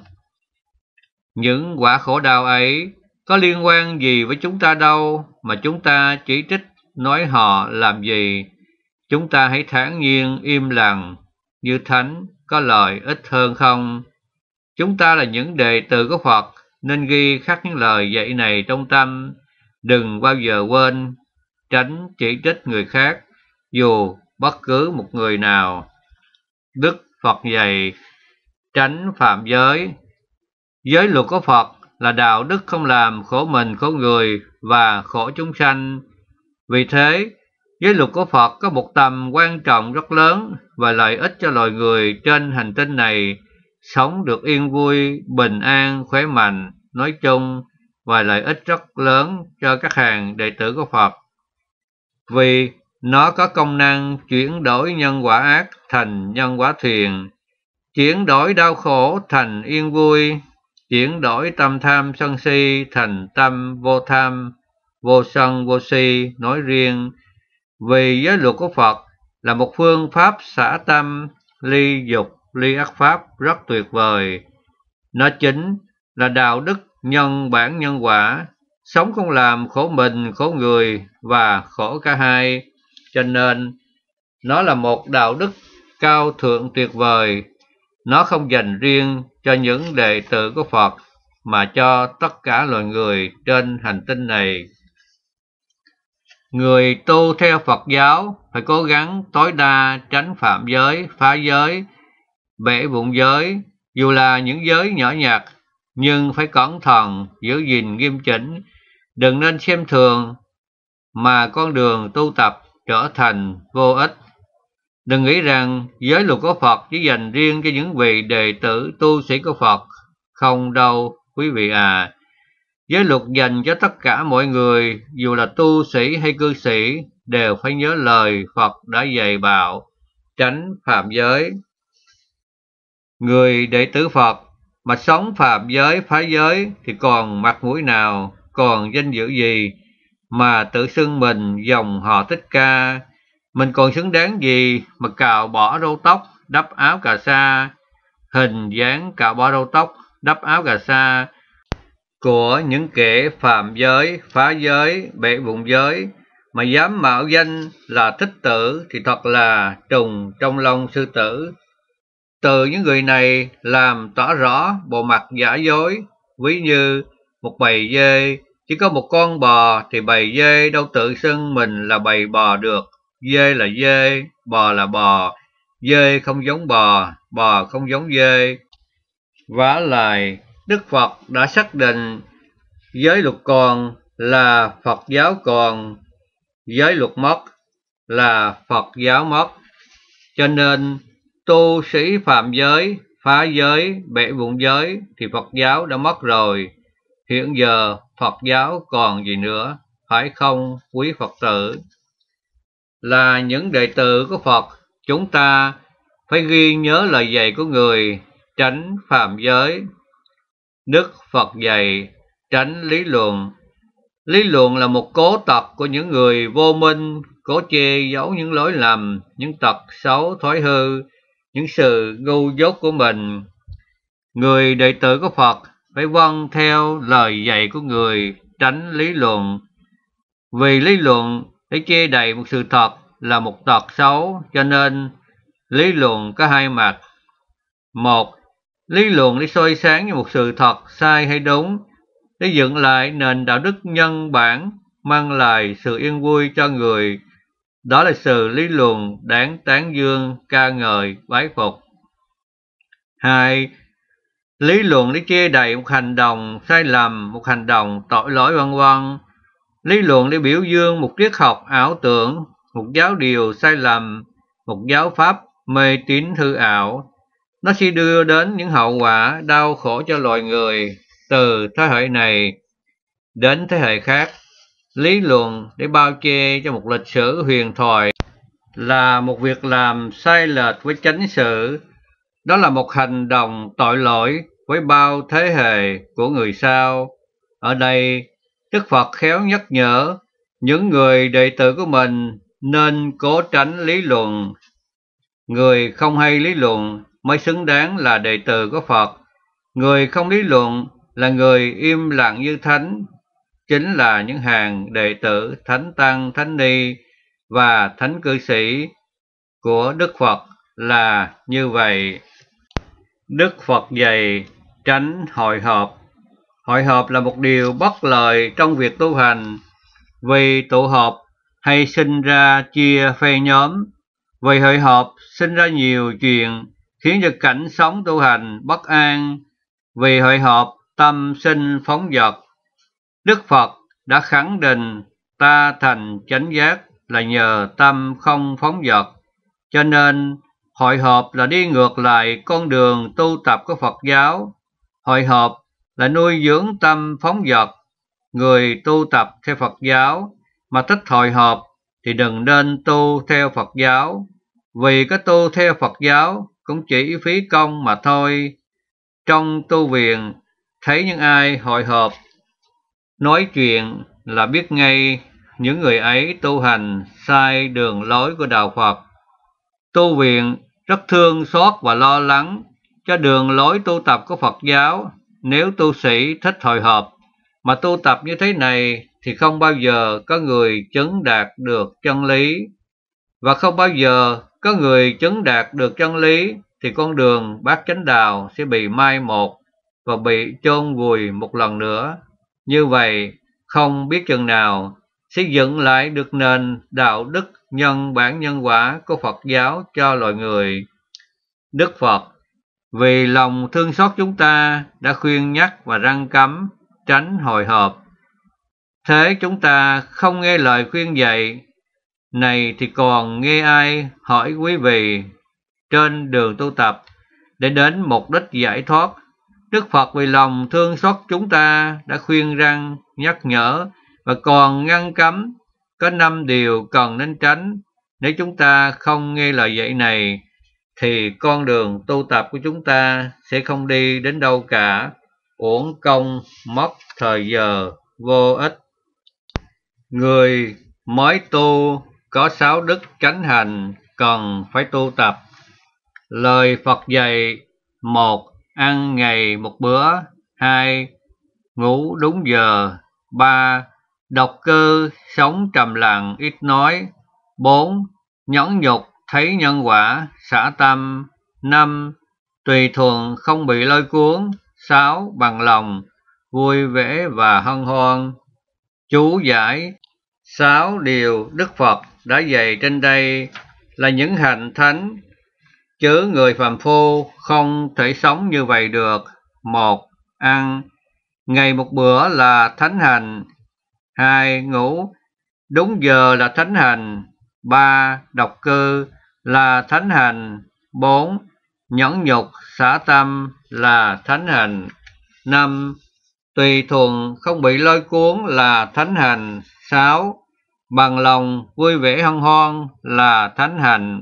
Những quả khổ đau ấy có liên quan gì với chúng ta đâu mà chúng ta chỉ trích nói họ làm gì. Chúng ta hãy thản nhiên im lặng, như Thánh có lời ít hơn không? Chúng ta là những đệ tử của Phật nên ghi khắc những lời dạy này trong tâm, đừng bao giờ quên, tránh chỉ trích người khác, dù bất cứ một người nào. Đức Phật dạy tránh phạm giới. Giới luật của Phật là đạo đức không làm khổ mình, khổ người và khổ chúng sanh. Vì thế, giới luật của Phật có một tầm quan trọng rất lớn và lợi ích cho loài người trên hành tinh này sống được yên vui, bình an, khỏe mạnh nói chung, và lợi ích rất lớn cho các hàng đệ tử của Phật. Vì nó có công năng chuyển đổi nhân quả ác thành nhân quả thiện, chuyển đổi đau khổ thành yên vui, chuyển đổi tâm tham sân si thành tâm vô tham, vô sân, vô si nói riêng. Vì giới luật của Phật là một phương pháp xả tâm, ly dục, ly ác pháp rất tuyệt vời. Nó chính là đạo đức nhân bản nhân quả, sống không làm khổ mình, khổ người và khổ cả hai. Cho nên, nó là một đạo đức cao thượng tuyệt vời. Nó không dành riêng cho những đệ tử của Phật, mà cho tất cả loài người trên hành tinh này. Người tu theo Phật giáo phải cố gắng tối đa tránh phạm giới, phá giới, bể bụng giới, dù là những giới nhỏ nhặt, nhưng phải cẩn thận, giữ gìn nghiêm chỉnh, đừng nên xem thường mà con đường tu tập trở thành vô ích. Đừng nghĩ rằng giới luật của Phật chỉ dành riêng cho những vị đệ tử tu sĩ của Phật. Không đâu, quý vị à. Giới luật dành cho tất cả mọi người, dù là tu sĩ hay cư sĩ, đều phải nhớ lời Phật đã dạy bảo, tránh phạm giới. Người đệ tử Phật mà sống phạm giới, phá giới thì còn mặt mũi nào, còn danh dự gì mà tự xưng mình dòng họ Thích Ca. Mình còn xứng đáng gì mà cạo bỏ râu tóc, đắp áo cà sa, hình dáng cạo bỏ râu tóc, đắp áo cà sa của những kẻ phạm giới, phá giới, bể bụng giới, mà dám mạo danh là thích tử thì thật là trùng trong lông sư tử. Từ những người này làm tỏ rõ bộ mặt giả dối, ví như một bầy dê, chỉ có một con bò thì bầy dê đâu tự xưng mình là bầy bò được. Dê là dê, bò là bò, dê không giống bò, bò không giống dê. Vả lại, Đức Phật đã xác định giới luật còn là Phật giáo còn, giới luật mất là Phật giáo mất. Cho nên tu sĩ phạm giới, phá giới, bể bụng giới thì Phật giáo đã mất rồi. Hiện giờ Phật giáo còn gì nữa, phải không quý Phật tử? Là những đệ tử của Phật, chúng ta phải ghi nhớ lời dạy của người, tránh phạm giới. Đức Phật dạy tránh lý luận. Lý luận là một cố tật của những người vô minh, cố che giấu những lỗi lầm, những tật xấu thói hư, những sự ngu dốt của mình. Người đệ tử của Phật phải vâng theo lời dạy của người, tránh lý luận. Vì lý luận để che đậy một sự thật là một tật xấu, cho nên lý luận có hai mặt. Một, lý luận để soi sáng như một sự thật sai hay đúng, để dựng lại nền đạo đức nhân bản, mang lại sự yên vui cho người. Đó là sự lý luận đáng tán dương, ca ngợi, bái phục. Hai, lý luận để che đậy một hành động sai lầm, một hành động tội lỗi vân vân. Lý luận để biểu dương một triết học ảo tưởng, một giáo điều sai lầm, một giáo pháp mê tín hư ảo. Nó sẽ đưa đến những hậu quả đau khổ cho loài người từ thế hệ này đến thế hệ khác. Lý luận để bao che cho một lịch sử huyền thoại là một việc làm sai lệch với chánh sự. Đó là một hành động tội lỗi với bao thế hệ của người sau. Ở đây, Đức Phật khéo nhắc nhở những người đệ tử của mình nên cố tránh lý luận. Người không hay lý luận mới xứng đáng là đệ tử của Phật. Người không lý luận là người im lặng như thánh, chính là những hàng đệ tử thánh tăng, thánh ni và thánh cư sĩ của Đức Phật là như vậy. Đức Phật dạy tránh hội họp. Hội họp là một điều bất lợi trong việc tu hành, vì tụ họp hay sinh ra chia phe nhóm. Vì hội họp sinh ra nhiều chuyện khiến cho cảnh sống tu hành bất an. Vì hội họp tâm sinh phóng dật. Đức Phật đã khẳng định ta thành chánh giác là nhờ tâm không phóng dật. Cho nên hội họp là đi ngược lại con đường tu tập của Phật giáo. Hội họp là nuôi dưỡng tâm phóng dật. Người tu tập theo Phật giáo mà thích hội họp thì đừng nên tu theo Phật giáo. Vì có tu theo Phật giáo cũng chỉ phí công mà thôi. Trong tu viện thấy những ai hội họp nói chuyện là biết ngay những người ấy tu hành sai đường lối của đạo Phật. Tu viện rất thương xót và lo lắng cho đường lối tu tập của Phật giáo. Nếu tu sĩ thích hội họp mà tu tập như thế này thì không bao giờ có người chứng đạt được chân lý. Và không bao giờ có người chứng đạt được chân lý thì con đường bát chánh đạo sẽ bị mai một và bị chôn vùi một lần nữa. Như vậy không biết chừng nào sẽ dựng lại được nền đạo đức nhân bản nhân quả của Phật giáo cho loài người. Đức Phật vì lòng thương xót chúng ta đã khuyên nhắc và răn cấm tránh hội họp. Thế chúng ta không nghe lời khuyên dạy này thì còn nghe ai hỏi quý vị trên đường tu tập để đến mục đích giải thoát. Đức Phật vì lòng thương xót chúng ta đã khuyên răn, nhắc nhở và còn ngăn cấm có năm điều cần nên tránh. Nếu chúng ta không nghe lời dạy này thì con đường tu tập của chúng ta sẽ không đi đến đâu cả, uổng công mất thời giờ vô ích. Người mới tu có sáu đức chánh hành cần phải tu tập. Lời Phật dạy: một. Ăn ngày một bữa. Hai. Ngủ đúng giờ. Ba. Độc cư, sống trầm lặng, ít nói. Bốn. Nhẫn nhục, thấy nhân quả, xả tâm. Năm. Tùy thuận, không bị lôi cuốn. Sáu. Bằng lòng, vui vẻ và hân hoan. Chú giải: sáu điều Đức Phật đã dạy trên đây là những hạnh thánh, chứ người phàm phu không thể sống như vậy được. Một. Ăn ngày một bữa là thánh hành. Hai. Ngủ đúng giờ là thánh hành. Ba. Độc cư là thánh hành. Bốn. Nhẫn nhục, xả tâm là thánh hành. Năm. Tùy thuận, không bị lôi cuốn là thánh hành. Sáu. Bằng lòng, vui vẻ hân hoan là thánh hành.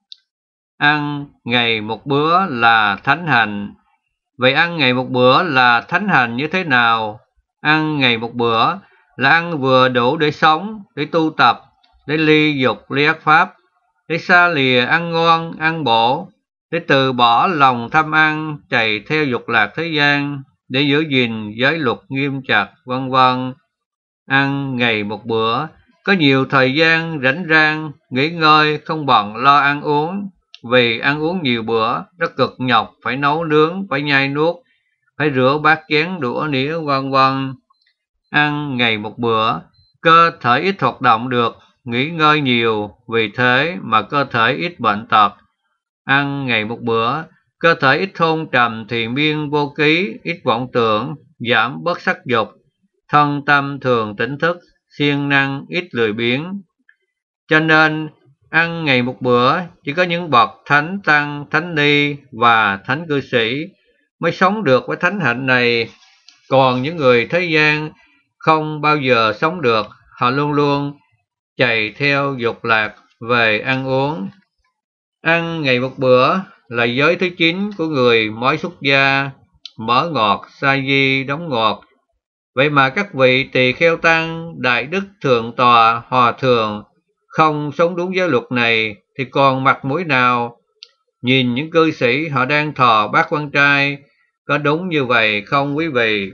Ăn ngày một bữa là thánh hành. Vậy ăn ngày một bữa là thánh hành như thế nào? Ăn ngày một bữa là ăn vừa đủ để sống, để tu tập, để ly dục ly ác pháp, để xa lìa ăn ngon, ăn bổ, để từ bỏ lòng tham ăn, chạy theo dục lạc thế gian, để giữ gìn giới luật nghiêm chặt, vân vân. Ăn ngày một bữa, có nhiều thời gian rảnh rang, nghỉ ngơi không bận lo ăn uống, vì ăn uống nhiều bữa, rất cực nhọc, phải nấu nướng, phải nhai nuốt, phải rửa bát chén đũa nĩa vân vân. Ăn ngày một bữa, cơ thể ít hoạt động được, nghỉ ngơi nhiều, vì thế mà cơ thể ít bệnh tật. Ăn ngày một bữa, cơ thể ít hôn trầm thiền miên vô ký, ít vọng tưởng, giảm bớt sắc dục, thân tâm thường tỉnh thức, siêng năng, ít lười biếng. Cho nên, ăn ngày một bữa, chỉ có những bậc thánh tăng, thánh ni và thánh cư sĩ mới sống được với thánh hạnh này. Còn những người thế gian không bao giờ sống được, họ luôn luôn chạy theo dục lạc về ăn uống. Ăn ngày một bữa là giới thứ chín của người mới xuất gia, mở ngọt, sa di, đóng ngọt. Vậy mà các vị tỳ kheo tăng, đại đức thượng tọa, hòa thượng không sống đúng giới luật này thì còn mặt mũi nào nhìn những cư sĩ họ đang thọ bát quan trai? Có đúng như vậy không quý vị?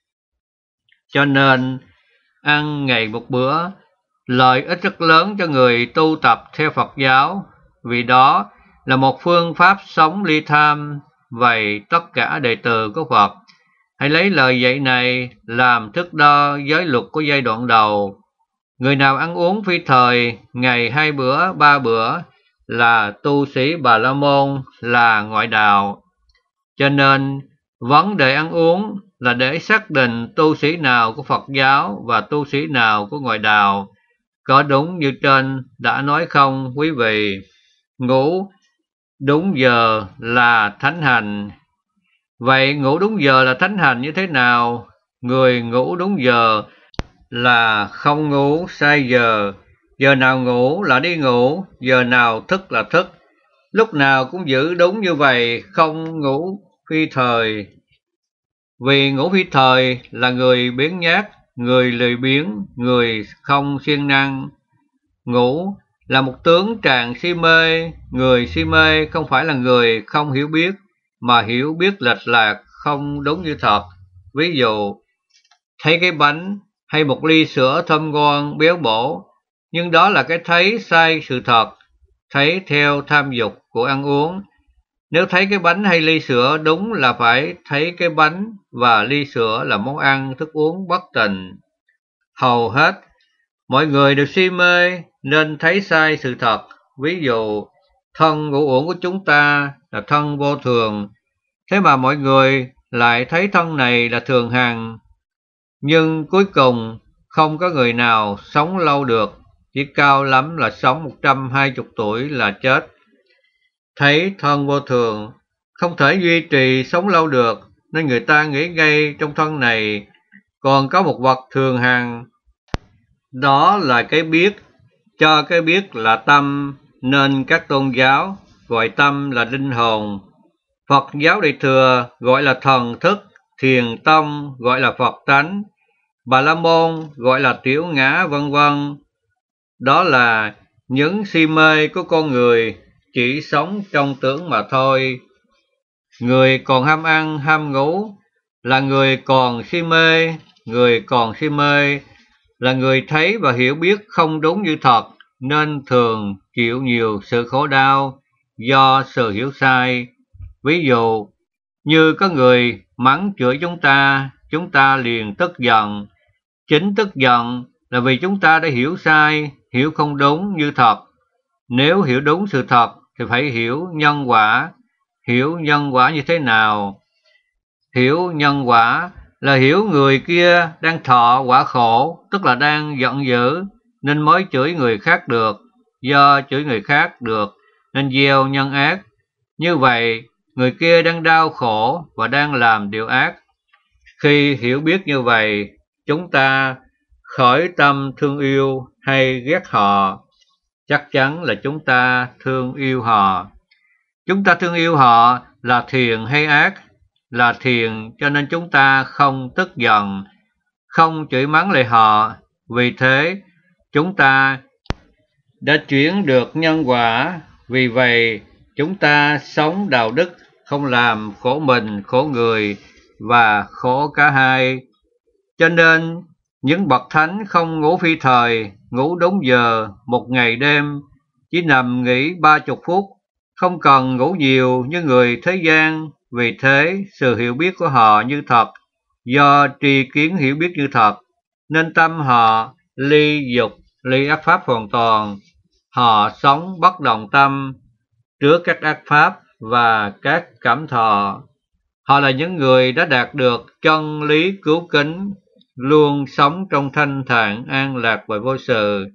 Cho nên ăn ngày một bữa lợi ích rất lớn cho người tu tập theo Phật giáo, vì đó là một phương pháp sống ly tham. Vậy tất cả đệ tử của Phật hãy lấy lời dạy này làm thước đo giới luật của giai đoạn đầu. Người nào ăn uống phi thời, ngày hai bữa, ba bữa là tu sĩ Bà La Môn, là ngoại đạo. Cho nên vấn đề ăn uống là để xác định tu sĩ nào của Phật giáo và tu sĩ nào của ngoại đạo. Có đúng như trên đã nói không quý vị? Ngủ đúng giờ là thánh hành. Vậy ngủ đúng giờ là thánh hành như thế nào? Người ngủ đúng giờ là không ngủ sai giờ. Giờ nào ngủ là đi ngủ, giờ nào thức là thức. Lúc nào cũng giữ đúng như vậy, không ngủ phi thời. Vì ngủ phi thời là người biếng nhác, người lười biếng, người không siêng năng. Ngủ là một tướng tràn si mê, người si mê không phải là người không hiểu biết, mà hiểu biết lệch lạc, không đúng như thật. Ví dụ, thấy cái bánh hay một ly sữa thơm ngon, béo bổ, nhưng đó là cái thấy sai sự thật, thấy theo tham dục của ăn uống. Nếu thấy cái bánh hay ly sữa đúng là phải thấy cái bánh và ly sữa là món ăn, thức uống bất tịnh. Hầu hết mọi người đều si mê nên thấy sai sự thật. Ví dụ, thân ngũ uẩn của chúng ta là thân vô thường, thế mà mọi người lại thấy thân này là thường hằng. Nhưng cuối cùng không có người nào sống lâu được, chỉ cao lắm là sống một trăm hai mươi tuổi là chết. Thấy thân vô thường, không thể duy trì sống lâu được, nên người ta nghĩ ngay trong thân này còn có một vật thường hằng. Đó là cái biết, cho cái biết là tâm, nên các tôn giáo gọi tâm là linh hồn. Phật giáo Đại Thừa gọi là thần thức, Thiền tông gọi là Phật tánh, Bà La Môn gọi là tiểu ngã vân vân. Đó là những si mê của con người chỉ sống trong tưởng mà thôi. Người còn ham ăn, ham ngủ là người còn si mê, người còn si mê là người thấy và hiểu biết không đúng như thật, nên thường chịu nhiều sự khổ đau do sự hiểu sai. Ví dụ, như có người mắng chửi chúng ta, chúng ta liền tức giận. Chính tức giận là vì chúng ta đã hiểu sai, hiểu không đúng như thật. Nếu hiểu đúng sự thật thì phải hiểu nhân quả. Hiểu nhân quả như thế nào? Hiểu nhân quả là hiểu người kia đang thọ quả khổ, tức là đang giận dữ, nên mới chửi người khác được. Do chửi người khác được nên gieo nhân ác. Như vậy, người kia đang đau khổ và đang làm điều ác. Khi hiểu biết như vậy, chúng ta khởi tâm thương yêu hay ghét họ? Chắc chắn là chúng ta thương yêu họ. Chúng ta thương yêu họ là thiện hay ác? Là thiện, cho nên chúng ta không tức giận. không chửi mắng lại họ. Vì thế, chúng ta đã chuyển được nhân quả. Vì vậy, chúng ta sống đạo đức, không làm khổ mình, khổ người và khổ cả hai. Cho nên, những bậc thánh không ngủ phi thời, ngủ đúng giờ, một ngày đêm, chỉ nằm nghỉ ba chục phút, không cần ngủ nhiều như người thế gian. Vì thế, sự hiểu biết của họ như thật, do tri kiến hiểu biết như thật, nên tâm họ ly dục, ly ác pháp hoàn toàn. Họ sống bất động tâm trước các ác pháp và các cảm thọ. Họ là những người đã đạt được chân lý cứu kính, luôn sống trong thanh thản, an lạc và vô sự.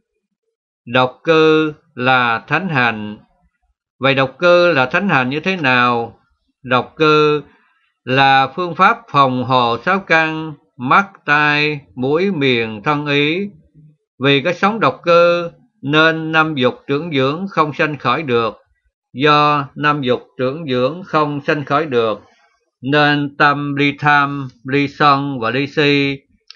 Độc cư là thánh hành. Vậy độc cư là thánh hành như thế nào? Độc cư là phương pháp phòng hộ sáu căn, mắt, tai, mũi, miệng, thân ý. Vì cái sống độc cư nên năm dục trưởng dưỡng không sanh khởi được. Do năm dục trưởng dưỡng không sanh khởi được, nên tâm ly tham, ly sân và ly si.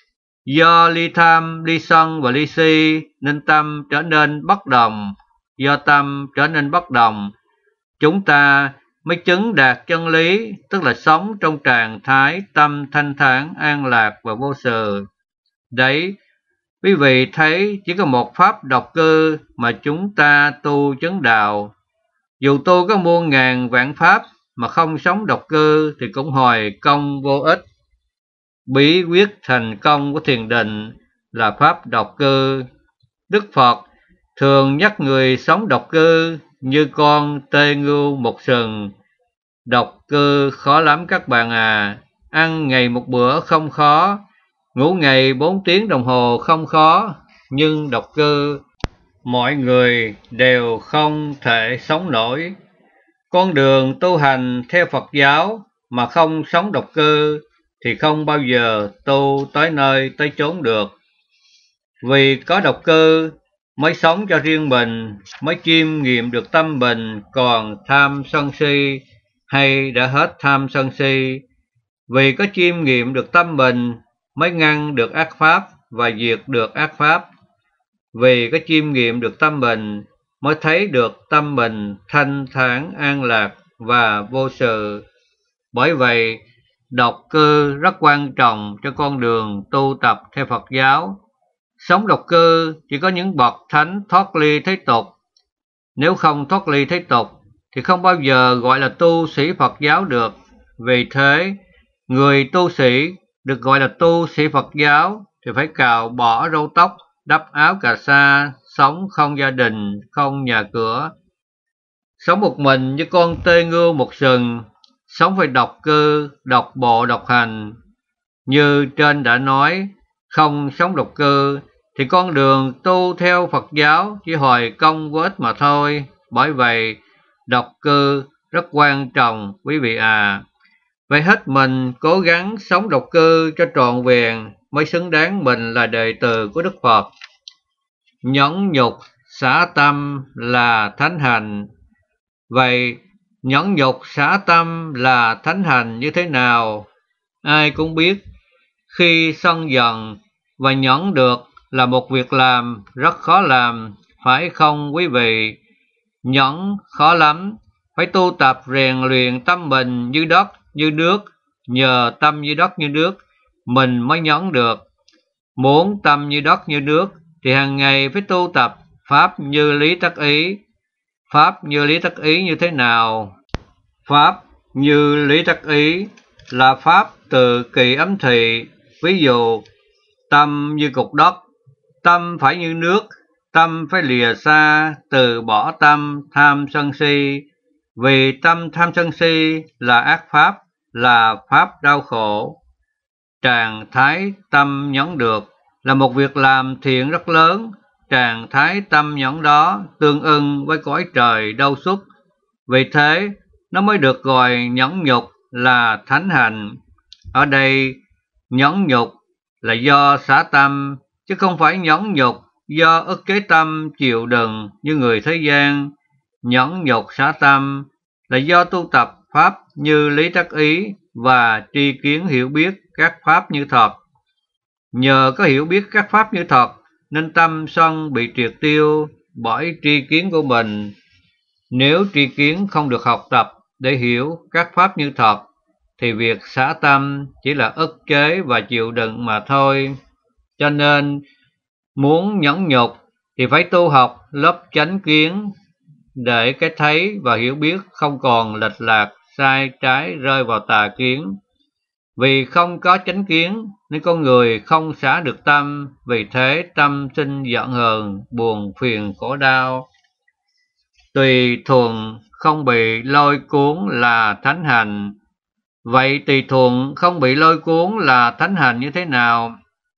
Do ly tham, ly sân và ly si, nên tâm trở nên bất đồng. Do tâm trở nên bất đồng, chúng ta mới chứng đạt chân lý, tức là sống trong trạng thái tâm thanh thản, an lạc và vô sự. Đấy, quý vị thấy chỉ có một pháp độc cư mà chúng ta tu chứng đạo. Dù tu có muôn ngàn vạn pháp mà không sống độc cư thì cũng hồi công vô ích. Bí quyết thành công của thiền định là pháp độc cư. Đức Phật thường nhắc người sống độc cư như con tê ngưu một sừng. Độc cư khó lắm các bạn à. Ăn ngày một bữa không khó, ngủ ngày bốn tiếng đồng hồ không khó, nhưng độc cư mọi người đều không thể sống nổi. Con đường tu hành theo Phật giáo mà không sống độc cư thì không bao giờ tu tới nơi tới chốn được. Vì có độc cư mới sống cho riêng mình, mới chiêm nghiệm được tâm mình còn tham sân si hay đã hết tham sân si. Vì có chiêm nghiệm được tâm mình mới ngăn được ác pháp và diệt được ác pháp. Vì có chiêm nghiệm được tâm mình mới thấy được tâm mình thanh thản, an lạc và vô sự. Bởi vậy, độc cư rất quan trọng cho con đường tu tập theo Phật giáo. Sống độc cư chỉ có những bậc thánh thoát ly thế tục. Nếu không thoát ly thế tục thì không bao giờ gọi là tu sĩ Phật giáo được. Vì thế, người tu sĩ được gọi là tu sĩ Phật giáo thì phải cạo bỏ râu tóc, đắp áo cà sa, sống không gia đình, không nhà cửa. Sống một mình như con tê ngưu một sừng, sống phải độc cư, độc bộ, độc hành. Như trên đã nói, không sống độc cư thì con đường tu theo Phật giáo chỉ hồi công vô ích mà thôi. Bởi vậy, độc cư rất quan trọng quý vị à. Vậy hết mình cố gắng sống độc cư cho trọn vẹn mới xứng đáng mình là đệ tử của Đức Phật. Nhẫn nhục xả tâm là thánh hành. Vậy nhẫn nhục xả tâm là thánh hành như thế nào? Ai cũng biết, khi sân giận và nhẫn được là một việc làm rất khó làm, phải không quý vị? Nhẫn khó lắm, phải tu tập rèn luyện tâm mình như đất, như nước. Nhờ tâm như đất như nước, mình mới nhẫn được. Muốn tâm như đất như nước thì hàng ngày phải tu tập pháp như lý tắc ý. Pháp như lý tắc ý như thế nào? Pháp như lý tắc ý là pháp từ kỳ ấm thị. Ví dụ, tâm như cục đất, tâm phải như nước, tâm phải lìa xa, từ bỏ tâm tham sân si. Vì tâm tham sân si là ác pháp, là pháp đau khổ. Trạng thái tâm nhẫn được là một việc làm thiện rất lớn. Trạng thái tâm nhẫn đó tương ưng với cõi trời đau xúc. Vì thế, nó mới được gọi nhẫn nhục là thánh hành. Ở đây, nhẫn nhục là do xả tâm, chứ không phải nhẫn nhục do ức chế tâm chịu đựng như người thế gian. Nhẫn nhục xả tâm là do tu tập pháp như lý tắc ý và tri kiến hiểu biết các pháp như thật. Nhờ có hiểu biết các pháp như thật, nên tâm sân bị triệt tiêu bởi tri kiến của mình. Nếu tri kiến không được học tập để hiểu các pháp như thật, thì việc xả tâm chỉ là ức chế và chịu đựng mà thôi. Cho nên, muốn nhẫn nhục thì phải tu học lớp chánh kiến, để cái thấy và hiểu biết không còn lệch lạc, sai trái rơi vào tà kiến. Vì không có chánh kiến nên con người không xả được tâm, vì thế tâm sinh giận hờn, buồn phiền khổ đau. Tùy thuận không bị lôi cuốn là thánh hành. Vậy tùy thuận không bị lôi cuốn là thánh hành như thế nào?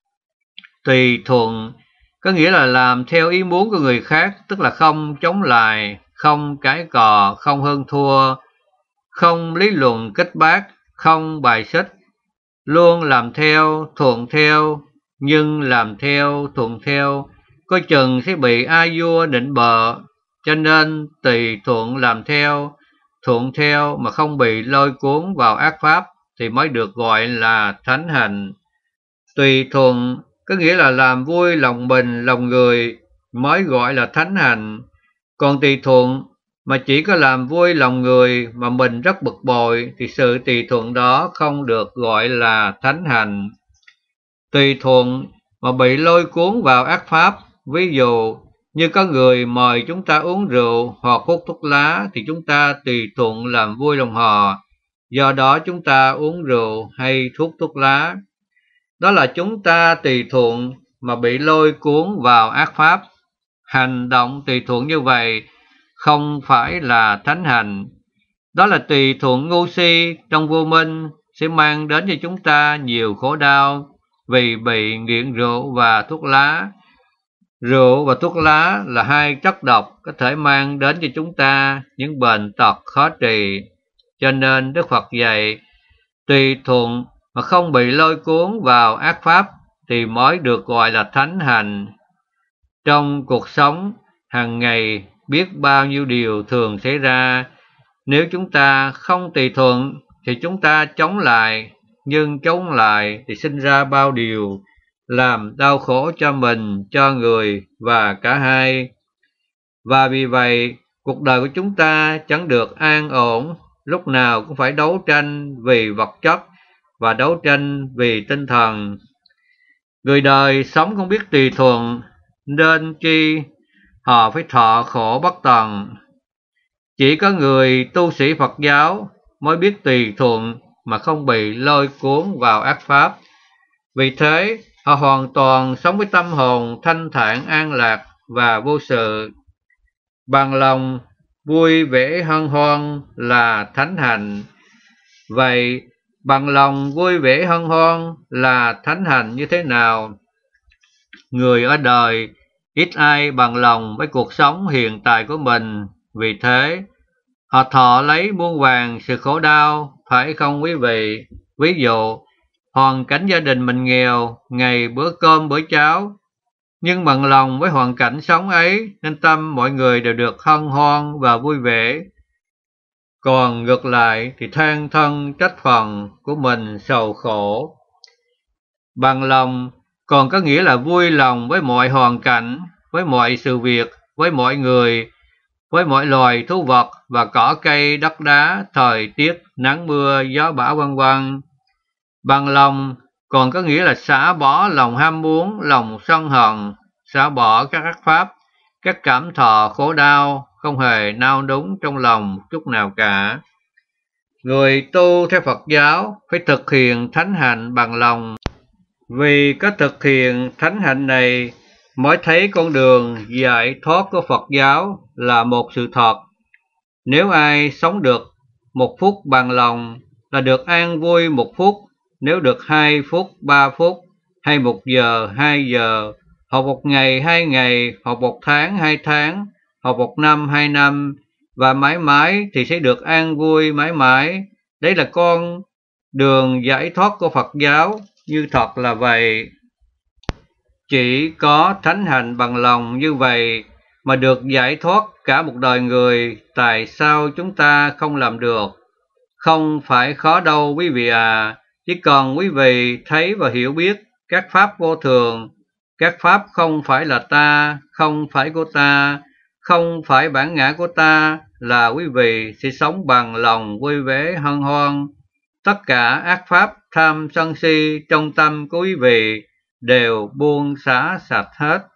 Tùy thuận có nghĩa là làm theo ý muốn của người khác, tức là không chống lại, không cãi cọ, không hơn thua, không lý luận kích bác, không bài xích, luôn làm theo, thuận theo, nhưng làm theo, thuận theo, coi chừng sẽ bị a vua nịnh bợ. Cho nên tùy thuận làm theo, thuận theo mà không bị lôi cuốn vào ác pháp thì mới được gọi là thánh hành. Tùy thuận có nghĩa là làm vui lòng mình, lòng người mới gọi là thánh hành. Còn tùy thuận mà chỉ có làm vui lòng người mà mình rất bực bội thì sự tùy thuận đó không được gọi là thánh hành. Tùy thuận mà bị lôi cuốn vào ác pháp, ví dụ như có người mời chúng ta uống rượu hoặc hút thuốc lá thì chúng ta tùy thuận làm vui lòng họ, do đó chúng ta uống rượu hay hút thuốc lá. Đó là chúng ta tùy thuận mà bị lôi cuốn vào ác pháp. Hành động tùy thuận như vậy không phải là thánh hành. Đó là tùy thuận ngu si trong vô minh, sẽ mang đến cho chúng ta nhiều khổ đau vì bị nghiện rượu và thuốc lá. Rượu và thuốc lá là hai chất độc có thể mang đến cho chúng ta những bệnh tật khó trị. Cho nên Đức Phật dạy tùy thuận mà không bị lôi cuốn vào ác pháp thì mới được gọi là thánh hành. Trong cuộc sống hàng ngày biết bao nhiêu điều thường xảy ra. Nếu chúng ta không tùy thuận thì chúng ta chống lại, nhưng chống lại thì sinh ra bao điều làm đau khổ cho mình, cho người và cả hai. Và vì vậy, cuộc đời của chúng ta chẳng được an ổn, lúc nào cũng phải đấu tranh vì vật chất và đấu tranh vì tinh thần. Người đời sống không biết tùy thuận, nên chi họ phải thọ khổ bất tận. Chỉ có người tu sĩ Phật giáo mới biết tùy thuận mà không bị lôi cuốn vào ác pháp. Vì thế, họ hoàn toàn sống với tâm hồn thanh thản an lạc và vô sự. Bằng lòng vui vẻ hân hoan là thánh hành. Vậy, bằng lòng vui vẻ hân hoan là thánh hành như thế nào? Người ở đời ít ai bằng lòng với cuộc sống hiện tại của mình, vì thế họ thọ lấy muôn vàn sự khổ đau, phải không quý vị? Ví dụ, hoàn cảnh gia đình mình nghèo, ngày bữa cơm bữa cháo, nhưng bằng lòng với hoàn cảnh sống ấy nên tâm mọi người đều được hân hoan và vui vẻ. Còn ngược lại thì than thân trách phần của mình sầu khổ. Bằng lòng còn có nghĩa là vui lòng với mọi hoàn cảnh, với mọi sự việc, với mọi người, với mọi loài thú vật và cỏ cây, đất đá, thời tiết, nắng mưa, gió bão vân vân. Bằng lòng còn có nghĩa là xả bỏ lòng ham muốn, lòng sân hận, xả bỏ các ác pháp, các cảm thọ khổ đau, không hề nao núng trong lòng chút nào cả. Người tu theo Phật giáo phải thực hiện thánh hạnh bằng lòng. Vì có thực hiện thánh hạnh này mới thấy con đường giải thoát của Phật giáo là một sự thật. Nếu ai sống được một phút bằng lòng là được an vui một phút, nếu được hai phút, ba phút, hay một giờ, hai giờ, hoặc một ngày, hai ngày, hoặc một tháng, hai tháng, hoặc một năm, hai năm, và mãi mãi thì sẽ được an vui mãi mãi. Đấy là con đường giải thoát của Phật giáo, như thật là vậy. Chỉ có thánh hạnh bằng lòng như vậy mà được giải thoát cả một đời người, tại sao chúng ta không làm được? Không phải khó đâu quý vị à, chỉ cần quý vị thấy và hiểu biết các pháp vô thường, các pháp không phải là ta, không phải của ta, không phải bản ngã của ta, là quý vị sẽ sống bằng lòng vui vẻ hân hoan. Tất cả ác pháp tham sân si trong tâm của quý vị đều buông xả sạch hết.